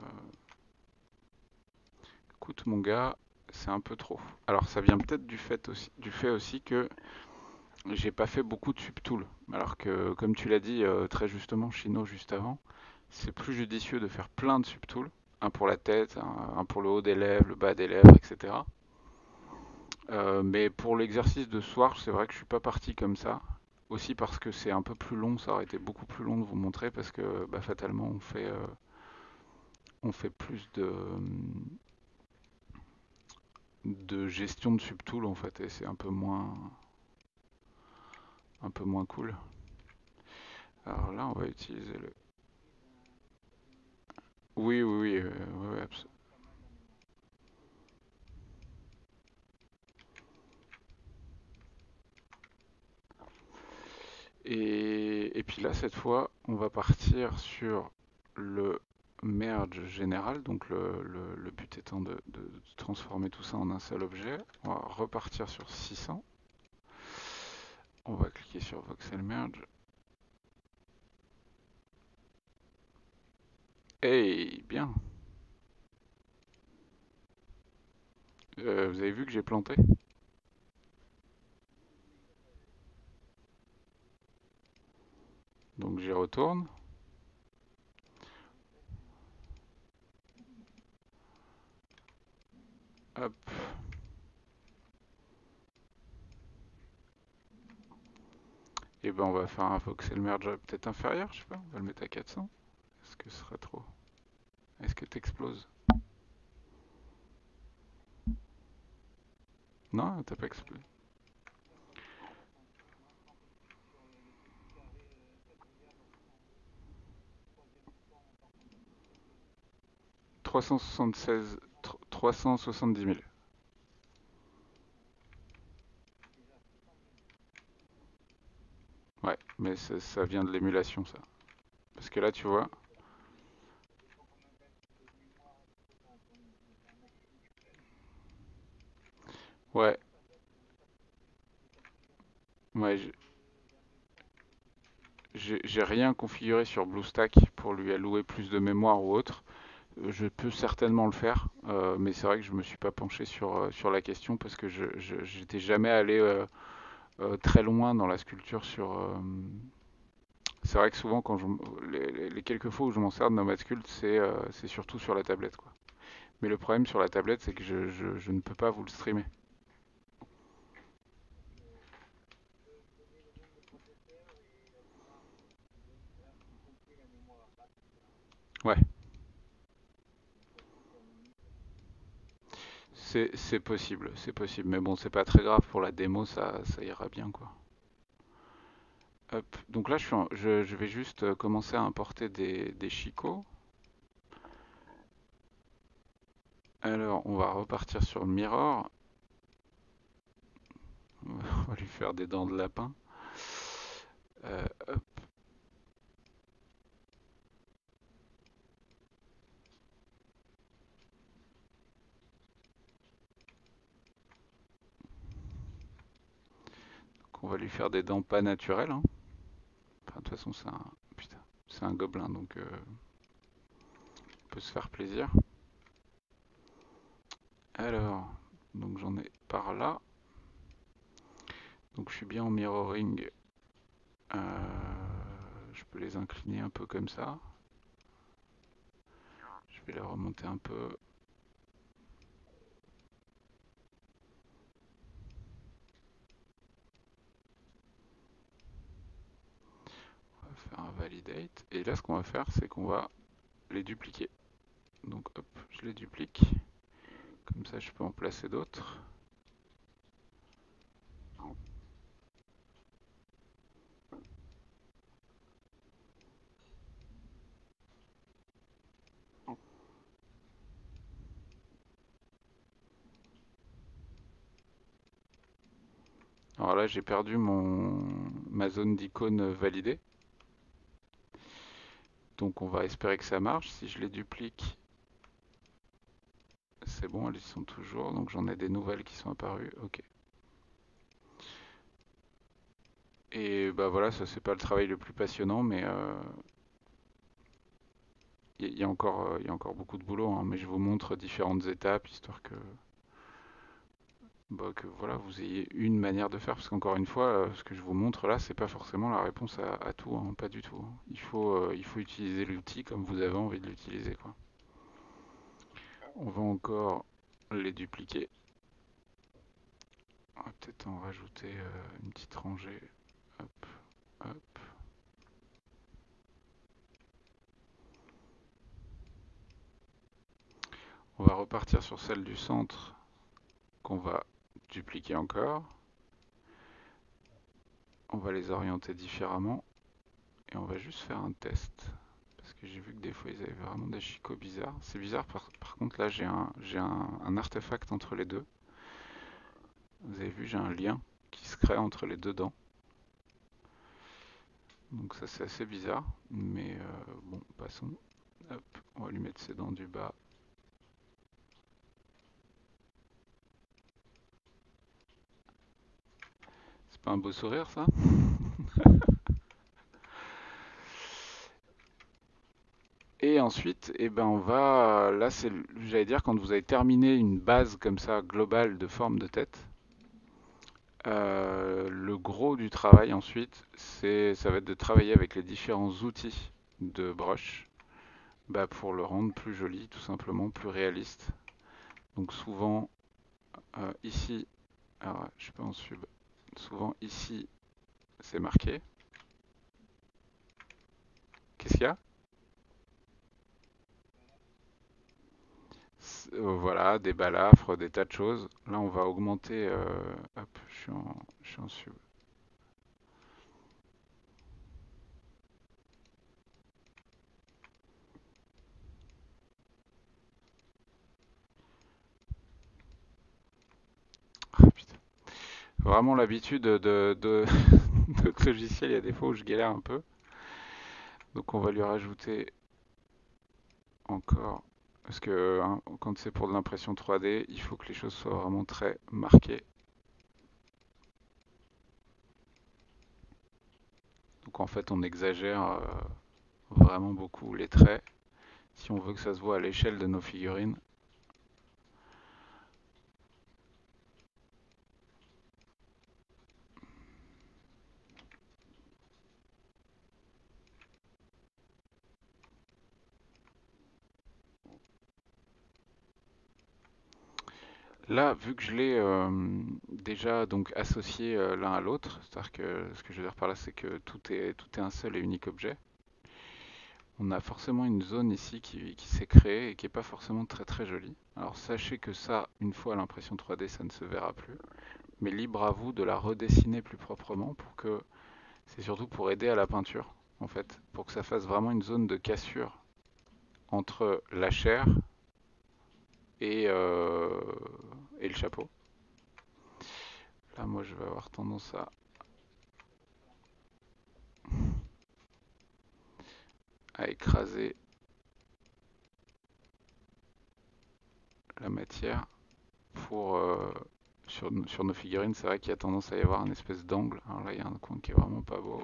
écoute mon gars, c'est un peu trop. Alors ça vient peut-être du fait aussi que j'ai pas fait beaucoup de subtools. Alors que, comme tu l'as dit très justement, Chino, juste avant, c'est plus judicieux de faire plein de subtools. Un pour la tête, un pour le haut des lèvres, le bas des lèvres, etc. Mais pour l'exercice de ce soir, c'est vrai que je suis pas parti comme ça. Aussi parce que c'est un peu plus long, ça aurait été beaucoup plus long de vous montrer parce que bah, fatalement on fait plus de gestion de subtool en fait et c'est un peu moins cool. Alors là, on va utiliser le. Oui, oui, oui, ouais, ouais, et puis là, cette fois, on va partir sur le merge général. Donc le but étant de transformer tout ça en un seul objet. On va repartir sur 600. On va cliquer sur Voxel Merge. Hey, bien. Vous avez vu que j'ai planté? Donc j'y retourne. Hop. Et ben on va faire un voxel merge peut-être inférieur, je sais pas. On va le mettre à 400. Est-ce que ce sera trop? Est-ce que t'exploses? Non, t'as pas explosé. 376, 370 000. Ouais, mais ça vient de l'émulation, ça. Parce que là, tu vois, ouais, ouais, j'ai rien configuré sur BlueStack pour lui allouer plus de mémoire ou autre. Je peux certainement le faire, mais c'est vrai que je me suis pas penché sur la question parce que j'étais jamais allé très loin dans la sculpture sur. C'est vrai que souvent, les quelques fois où je m'en sers de Nomad Sculpt, c'est surtout sur la tablette, quoi. Mais le problème sur la tablette, c'est que je ne peux pas vous le streamer. Ouais, c'est possible, c'est possible. Mais bon, c'est pas très grave pour la démo, ça ira bien, quoi. Hop. Donc là, je vais juste commencer à importer des chicots. Alors, on va repartir sur le mirror. On va lui faire des dents de lapin. Hop. Donc on va lui faire des dents pas naturelles, hein. Enfin, de toute façon, putain, c'est un gobelin, donc on peut se faire plaisir. Alors, donc j'en ai par là. Donc je suis bien en mirroring. Je peux les incliner un peu comme ça. Je vais les remonter un peu. On va faire un validate. Et là, ce qu'on va faire, c'est qu'on va les dupliquer. Donc hop, je les duplique. Comme ça, je peux en placer d'autres. Alors là, j'ai perdu ma zone d'icône validée. Donc on va espérer que ça marche. Si je les duplique, c'est bon, elles y sont toujours. Donc j'en ai des nouvelles qui sont apparues. Ok. Et bah voilà, ça c'est pas le travail le plus passionnant, mais il y a encore beaucoup de boulot, hein. Mais je vous montre différentes étapes, histoire que voilà, vous ayez une manière de faire. Parce qu'encore une fois, ce que je vous montre là, c'est pas forcément la réponse à tout, hein, pas du tout, hein. Il faut utiliser l'outil comme vous avez envie de l'utiliser, quoi. On va encore les dupliquer. On va peut-être en rajouter une petite rangée. Hop, hop. On va repartir sur celle du centre qu'on va dupliquer encore. On va les orienter différemment et on va juste faire un test. Parce que j'ai vu que des fois ils avaient vraiment des chicots bizarres. C'est bizarre, par contre là j'ai un artefact entre les deux. Vous avez vu, j'ai un lien qui se crée entre les deux dents. Donc ça c'est assez bizarre. Mais bon, passons. Hop, on va lui mettre ses dents du bas. C'est pas un beau sourire ça? Et ensuite, eh ben on va, là c'est, j'allais dire, quand vous avez terminé une base comme ça globale de forme de tête, le gros du travail ensuite, ça va être de travailler avec les différents outils de brush, bah, pour le rendre plus joli, tout simplement, plus réaliste. Donc souvent ici, alors je suis pas en sub, souvent ici c'est marqué. Qu'est-ce qu'il y a? Voilà, des balafres, des tas de choses. Là on va augmenter, hop, je suis en sub. Ah, putain. Vraiment l'habitude de notre logiciel, il y a des fois où je galère un peu. Donc on va lui rajouter encore. Parce que hein, quand c'est pour de l'impression 3D, il faut que les choses soient vraiment très marquées. Donc en fait on exagère vraiment beaucoup les traits. Si on veut que ça se voit à l'échelle de nos figurines. Là, vu que je l'ai déjà donc associé l'un à l'autre, c'est-à-dire que ce que je veux dire par là, c'est que tout est un seul et unique objet. On a forcément une zone ici qui s'est créée et qui n'est pas forcément très très jolie. Alors sachez que ça, une fois à l'impression 3D, ça ne se verra plus. Mais libre à vous de la redessiner plus proprement pour que c'est surtout pour aider à la peinture, en fait, pour que ça fasse vraiment une zone de cassure entre la chair et, euh, et le chapeau. Là, moi, je vais avoir tendance à écraser la matière pour sur nos figurines. C'est vrai qu'il y a tendance à y avoir une espèce d'angle. Alors là, il y a un coin qui est vraiment pas beau.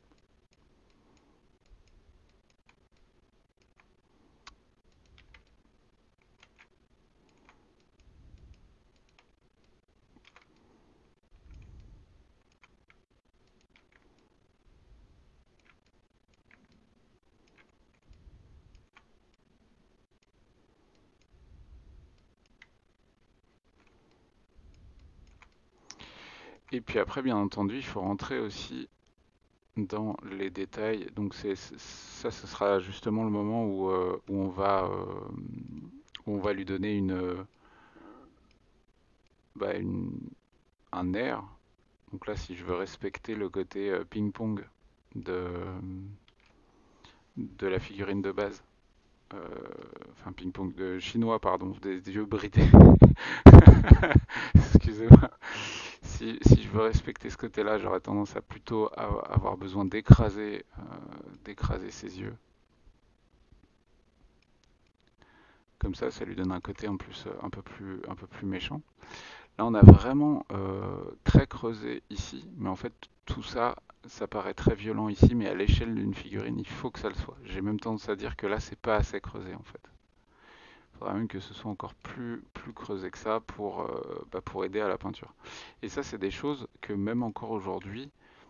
Et puis après, bien entendu, il faut rentrer aussi dans les détails. Donc ça, ce sera justement le moment où on va lui donner bah, un air. Donc là, si je veux respecter le côté ping-pong de, de la figurine de base, euh, enfin ping-pong de chinois, pardon, des yeux bridés. Excusez-moi. si je veux respecter ce côté-là, j'aurais tendance à plutôt avoir besoin d'écraser ses yeux. Comme ça lui donne un côté en plus un peu plus méchant. Là, on a vraiment très creusé ici, mais en fait, tout ça, ça paraît très violent ici, mais à l'échelle d'une figurine, il faut que ça le soit. J'ai même tendance à dire que là, c'est pas assez creusé en fait. Il faudra même que ce soit encore plus creusé que ça pour aider à la peinture. Et ça, c'est des choses que même encore aujourd'hui,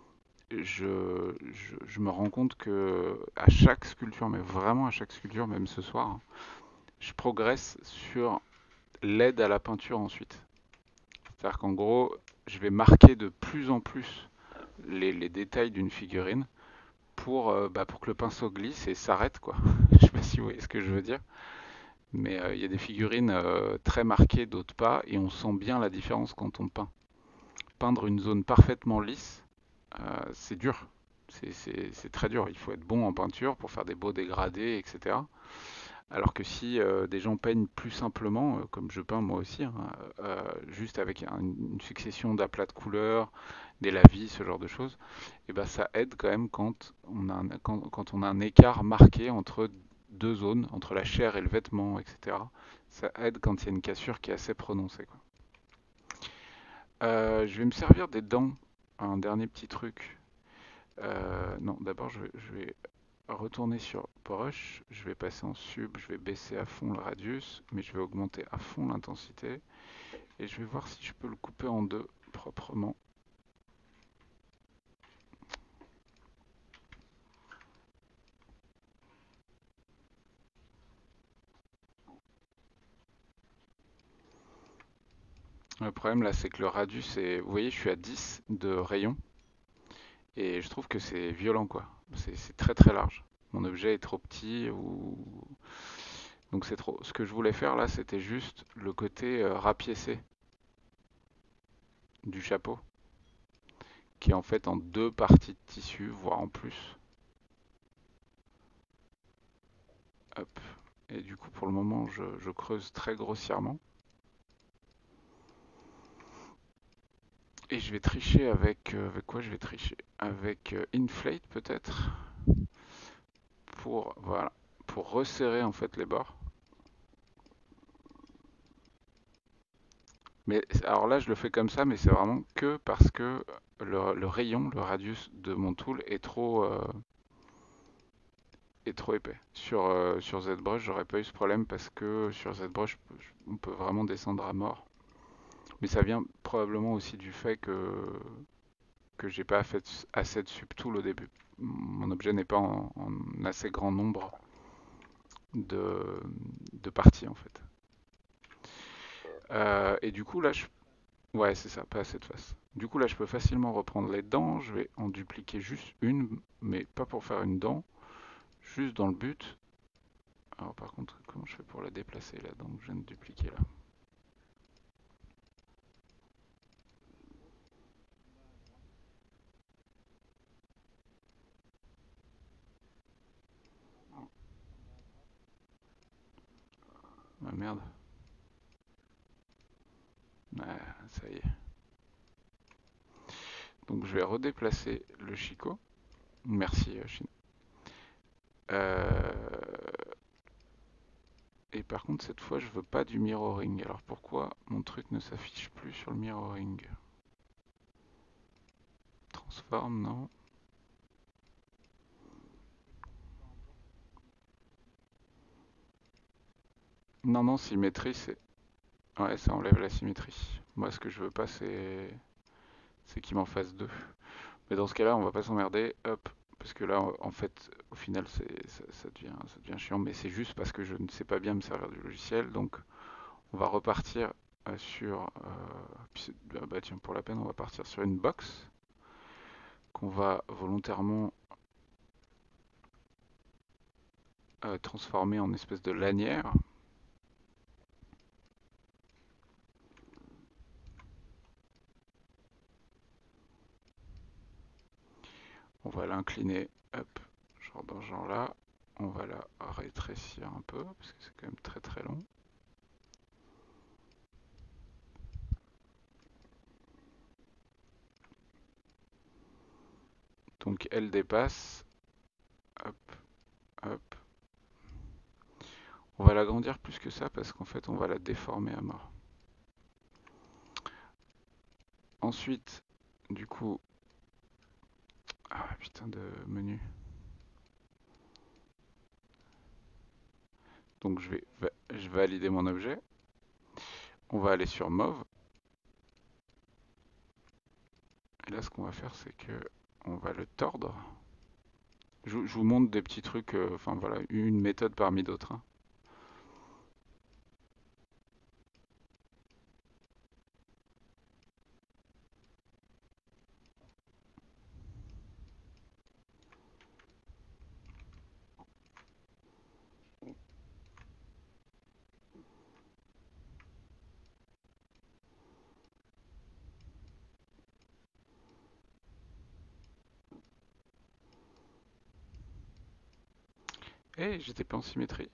je me rends compte que à chaque sculpture, mais vraiment à chaque sculpture, même ce soir, hein, je progresse sur l'aide à la peinture ensuite. C'est-à-dire qu'en gros, je vais marquer de plus en plus les détails d'une figurine pour que le pinceau glisse et s'arrête, quoi. Je sais pas si vous voyez ce que je veux dire, mais il y a des figurines très marquées, d'autres pas, et on sent bien la différence quand on peint. Peindre une zone parfaitement lisse, c'est dur. C'est très dur. Il faut être bon en peinture pour faire des beaux dégradés, etc. Alors que si des gens peignent plus simplement, comme je peins moi aussi, hein, juste avec une succession d'aplats de couleurs, des lavis, ce genre de choses, et ben ça aide quand même quand on a un écart marqué entre deux zones, entre la chair et le vêtement, etc. Ça aide quand il y a une cassure qui est assez prononcée, quoi. Je vais me servir des dents, un dernier petit truc. Non, d'abord je vais retourner sur Brush, je vais passer en sub, je vais baisser à fond le radius, mais je vais augmenter à fond l'intensité et je vais voir si je peux le couper en deux proprement. Le problème là, c'est que le radius est, vous voyez, je suis à 10 de rayon et je trouve que c'est violent quoi. C'est très très large. Mon objet est trop petit ou donc c'est trop. Ce que je voulais faire là, c'était juste le côté rapiécé du chapeau, qui est en fait en deux parties de tissu, voire en plus. Hop. Et du coup, pour le moment, je creuse très grossièrement. Et je vais tricher avec quoi je vais tricher? Avec Inflate peut-être voilà, pour resserrer en fait les bords. Mais alors là, je le fais comme ça, mais c'est vraiment que parce que le rayon, le radius de mon tool est trop épais. Sur ZBrush, j'aurais pas eu ce problème parce que sur ZBrush, on peut vraiment descendre à mort. Mais ça vient probablement aussi du fait que j'ai pas fait assez de subtool au début. Mon objet n'est pas en assez grand nombre de, de parties en fait. Et du coup là, ouais c'est ça, pas assez de face. Du coup là, je peux facilement reprendre les dents. Je vais en dupliquer juste une, mais pas pour faire une dent, juste dans le but. Alors par contre, comment je fais pour la déplacer là, donc je viens de dupliquer là. Ah merde. Ah, ça y est. Donc je vais redéplacer le Chico. Merci Chine. Euh, Et par contre, cette fois, je veux pas du mirroring. Alors pourquoi mon truc ne s'affiche plus sur le mirroring? Transform, non. Non, non, symétrie, c'est... Ouais, ça enlève la symétrie. Moi, ce que je veux pas, c'est qu'il m'en fasse deux. Mais dans ce cas-là, on va pas s'emmerder. Hop. Parce que là, en fait, au final, ça devient chiant. Mais c'est juste parce que je ne sais pas bien me servir du logiciel. Donc, on va repartir sur... bah tiens, pour la peine, on va partir sur une box qu'on va volontairement transformer en espèce de lanière. On va l'incliner, hop, genre dans ce genre-là. On va la rétrécir un peu, parce que c'est quand même très très long. Donc elle dépasse. Hop, hop. On va l'agrandir plus que ça parce qu'en fait on va la déformer à mort. Ensuite, du coup... Ah putain de menu. Donc je vais valider mon objet. On va aller sur Mauve. Et là ce qu'on va faire c'est que on va le tordre. Je vous montre des petits trucs, enfin voilà, une méthode parmi d'autres, hein. Et j'étais pas en symétrie.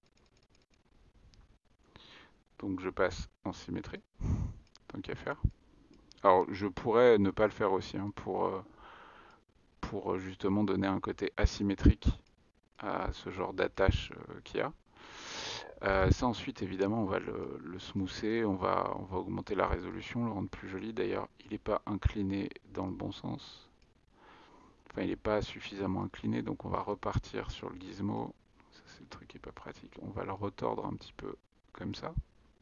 Donc je passe en symétrie, tant qu'à faire. Alors je pourrais ne pas le faire aussi, hein, pour justement donner un côté asymétrique à ce genre d'attache qu'il y a. Ça ensuite évidemment on va le smoother, on va augmenter la résolution, le rendre plus joli. D'ailleurs il n'est pas incliné dans le bon sens. Enfin il n'est pas suffisamment incliné, donc on va repartir sur le gizmo. Ça c'est le truc qui est pas pratique. On va le retordre un petit peu comme ça.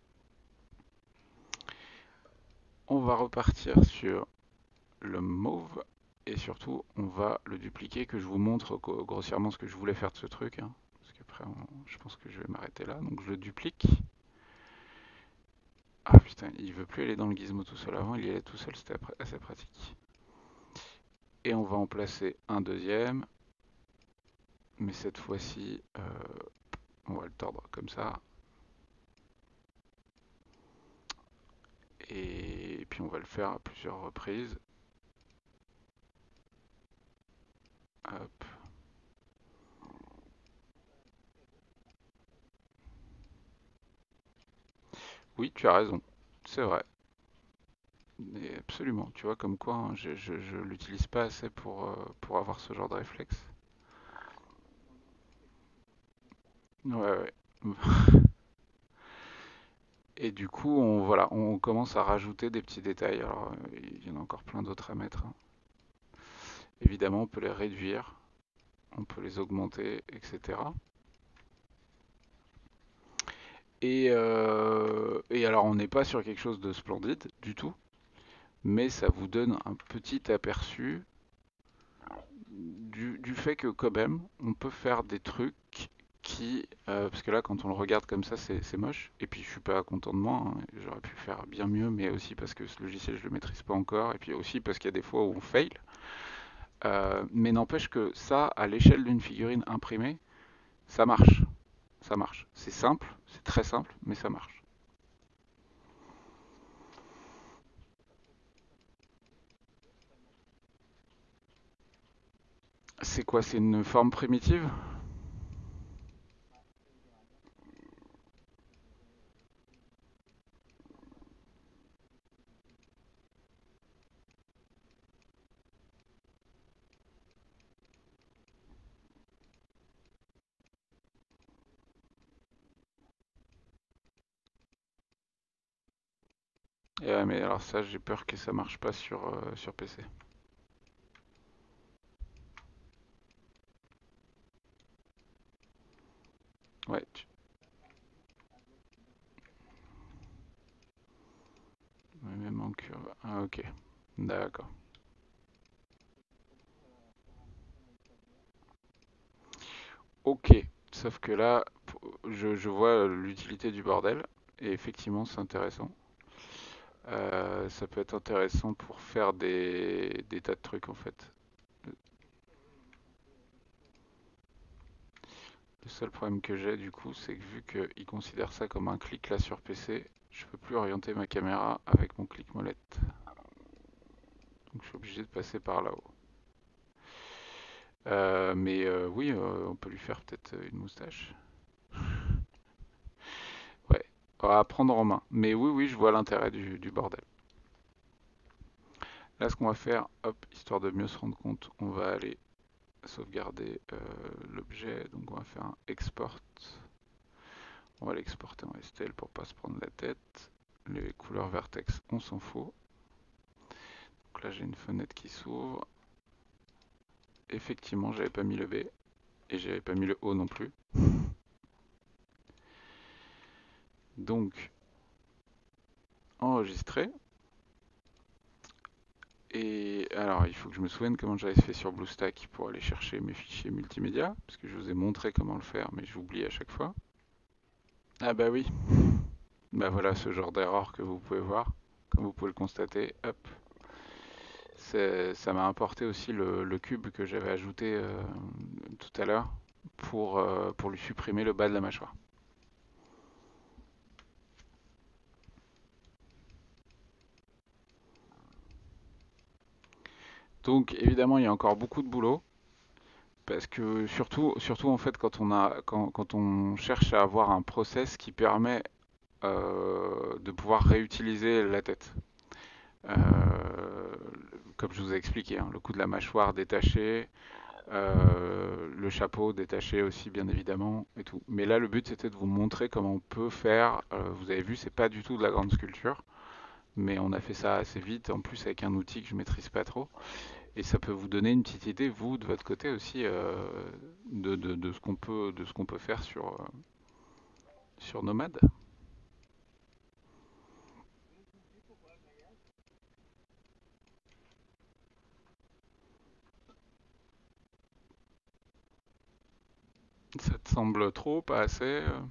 On va repartir sur le mauve et surtout on va le dupliquer, que je vous montre grossièrement ce que je voulais faire de ce truc, hein, parce qu'après je pense que je vais m'arrêter là. Donc je le duplique. Ah putain, il veut plus aller dans le gizmo tout seul. Avant il y allait tout seul, c'était assez pratique. Et on va en placer un deuxième, mais cette fois-ci on va le tordre comme ça. Et puis on va le faire à plusieurs reprises. Hop. Oui, tu as raison, c'est vrai. Mais absolument, tu vois, comme quoi hein, je l'utilise pas assez pour avoir ce genre de réflexe. Ouais, ouais. Et du coup, voilà, on commence à rajouter des petits détails. Alors, il y en a encore plein d'autres à mettre, hein. Évidemment, on peut les réduire, on peut les augmenter, etc. Et alors, on n'est pas sur quelque chose de splendide du tout, mais ça vous donne un petit aperçu du fait que quand même, on peut faire des trucs parce que là, quand on le regarde comme ça, c'est moche. Et puis, je suis pas content de moi, hein. J'aurais pu faire bien mieux, mais aussi parce que ce logiciel, je le maîtrise pas encore. Et puis aussi parce qu'il y a des fois où on fail. Mais n'empêche que ça, à l'échelle d'une figurine imprimée, ça marche. Ça marche. C'est simple, c'est très simple, mais ça marche. C'est quoi? C'est une forme primitive? Mais alors ça, j'ai peur que ça marche pas sur PC. Ouais, ouais, même en curve. Ah, ok. D'accord. Ok. Sauf que là, je vois l'utilité du bordel. Et effectivement, c'est intéressant. Ça peut être intéressant pour faire des tas de trucs en fait. Le seul problème que j'ai du coup, c'est que vu qu'il considère ça comme un clic là sur PC, je peux plus orienter ma caméra avec mon clic molette. Donc je suis obligé de passer par là-haut. Mais oui, on peut lui faire peut-être une moustache. Ouais, on va prendre en main. Mais oui, oui, je vois l'intérêt du bordel. Là, ce qu'on va faire, hop, histoire de mieux se rendre compte, on va aller sauvegarder l'objet. Donc on va faire un export. On va l'exporter en STL pour pas se prendre la tête. Les couleurs vertex, on s'en fout. Donc là j'ai une fenêtre qui s'ouvre. Effectivement, j'avais pas mis le B et j'avais pas mis le O non plus. Donc enregistrer. Et alors, il faut que je me souvienne comment j'avais fait sur BlueStack pour aller chercher mes fichiers multimédia, parce que je vous ai montré comment le faire, mais j'oublie à chaque fois. Ah bah oui, bah voilà ce genre d'erreur que vous pouvez voir, comme vous pouvez le constater. Hop, ça m'a importé aussi le cube que j'avais ajouté tout à l'heure pour lui supprimer le bas de la mâchoire. Donc évidemment, il y a encore beaucoup de boulot. Parce que surtout en fait quand on cherche à avoir un process qui permet de pouvoir réutiliser la tête. Euh, Comme je vous ai expliqué, hein, le coup de la mâchoire détaché, le chapeau détaché aussi bien évidemment et tout. Mais là le but c'était de vous montrer comment on peut faire. Vous avez vu, c'est pas du tout de la grande sculpture, mais on a fait ça assez vite, en plus avec un outil que je maîtrise pas trop. Et ça peut vous donner une petite idée, vous, de votre côté aussi, de ce qu'on peut faire sur Nomad. Ça te semble trop, pas assez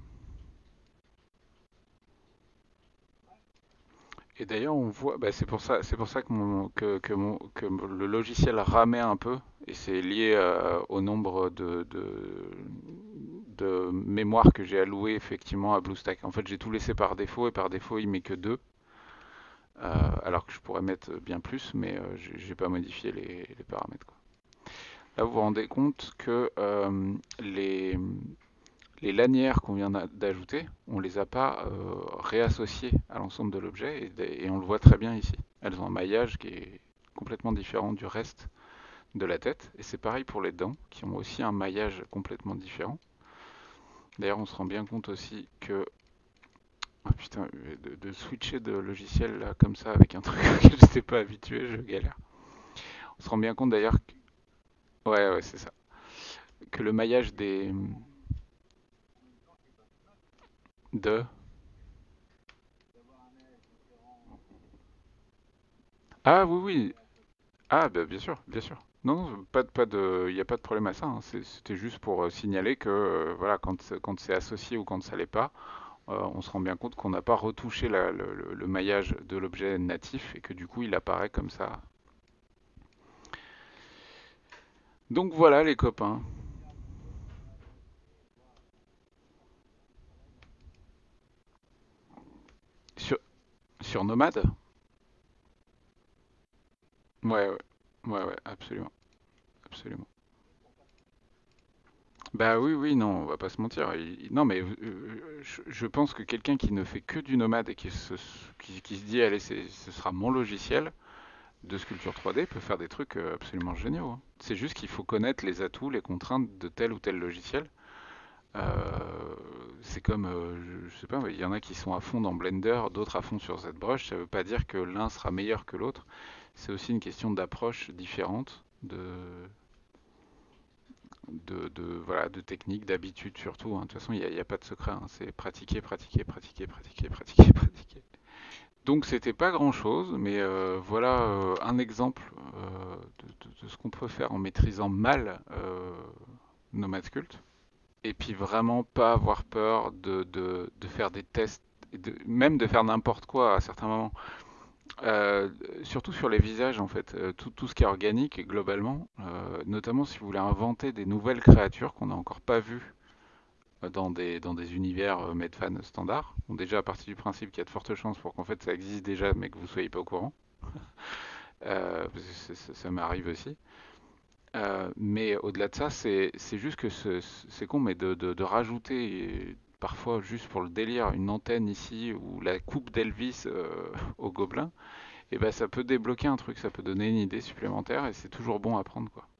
Et d'ailleurs, on voit, bah, c'est pour ça que, que le logiciel ramait un peu, et c'est lié au nombre de mémoire que j'ai alloué effectivement à BlueStack. En fait, j'ai tout laissé par défaut, et par défaut, il met que 2, alors que je pourrais mettre bien plus, mais j'ai pas modifié les paramètres, quoi. Là, vous vous rendez compte que les lanières qu'on vient d'ajouter, on ne les a pas réassociées à l'ensemble de l'objet et on le voit très bien ici. Elles ont un maillage qui est complètement différent du reste de la tête et c'est pareil pour les dents qui ont aussi un maillage complètement différent. D'ailleurs, on se rend bien compte aussi que ah putain, de switcher de logiciel là comme ça avec un truc auquel je n'étais pas habitué, je galère. On se rend bien compte d'ailleurs ouais ouais c'est ça que le maillage des de ah oui oui. Ah, bah, bien sûr, bien sûr. Non, non, il n'y a pas de problème à ça, hein. C'était juste pour signaler que, voilà, quand c'est associé ou quand ça l'est pas, on se rend bien compte qu'on n'a pas retouché le maillage de l'objet natif et que du coup, il apparaît comme ça. Donc voilà, les copains. Sur, sur Nomad? Ouais, ouais, ouais, ouais, absolument, absolument. Bah oui, oui, non, on va pas se mentir. Non, mais je pense que quelqu'un qui ne fait que du nomade et qui se dit, allez, ce sera mon logiciel, de sculpture 3D peut faire des trucs absolument géniaux, hein. C'est juste qu'il faut connaître les atouts, les contraintes de tel ou tel logiciel. C'est comme, je sais pas, il y en a qui sont à fond dans Blender, d'autres à fond sur ZBrush. Ça veut pas dire que l'un sera meilleur que l'autre. C'est aussi une question d'approche différente, voilà, de technique, d'habitude surtout, hein. De toute façon, il y a pas de secret, hein. C'est pratiquer, pratiquer, pratiquer, pratiquer, pratiquer, pratiquer. Donc c'était pas grand-chose, mais voilà un exemple de ce qu'on peut faire en maîtrisant mal Nomad Cult. Et puis vraiment pas avoir peur de faire des tests, même de faire n'importe quoi à certains moments. Euh, Surtout sur les visages en fait, tout ce qui est organique globalement, notamment si vous voulez inventer des nouvelles créatures qu'on n'a encore pas vues dans des univers Medfan standards. Bon, déjà à partir du principe qu'il y a de fortes chances pour qu'en fait ça existe déjà mais que vous soyez pas au courant. Parce que ça m'arrive aussi. Mais au-delà de ça, c'est juste que c'est con, mais de rajouter parfois juste pour le délire une antenne ici ou la coupe d'Elvis au gobelin, et ben ça peut débloquer un truc, ça peut donner une idée supplémentaire et c'est toujours bon à prendre quoi.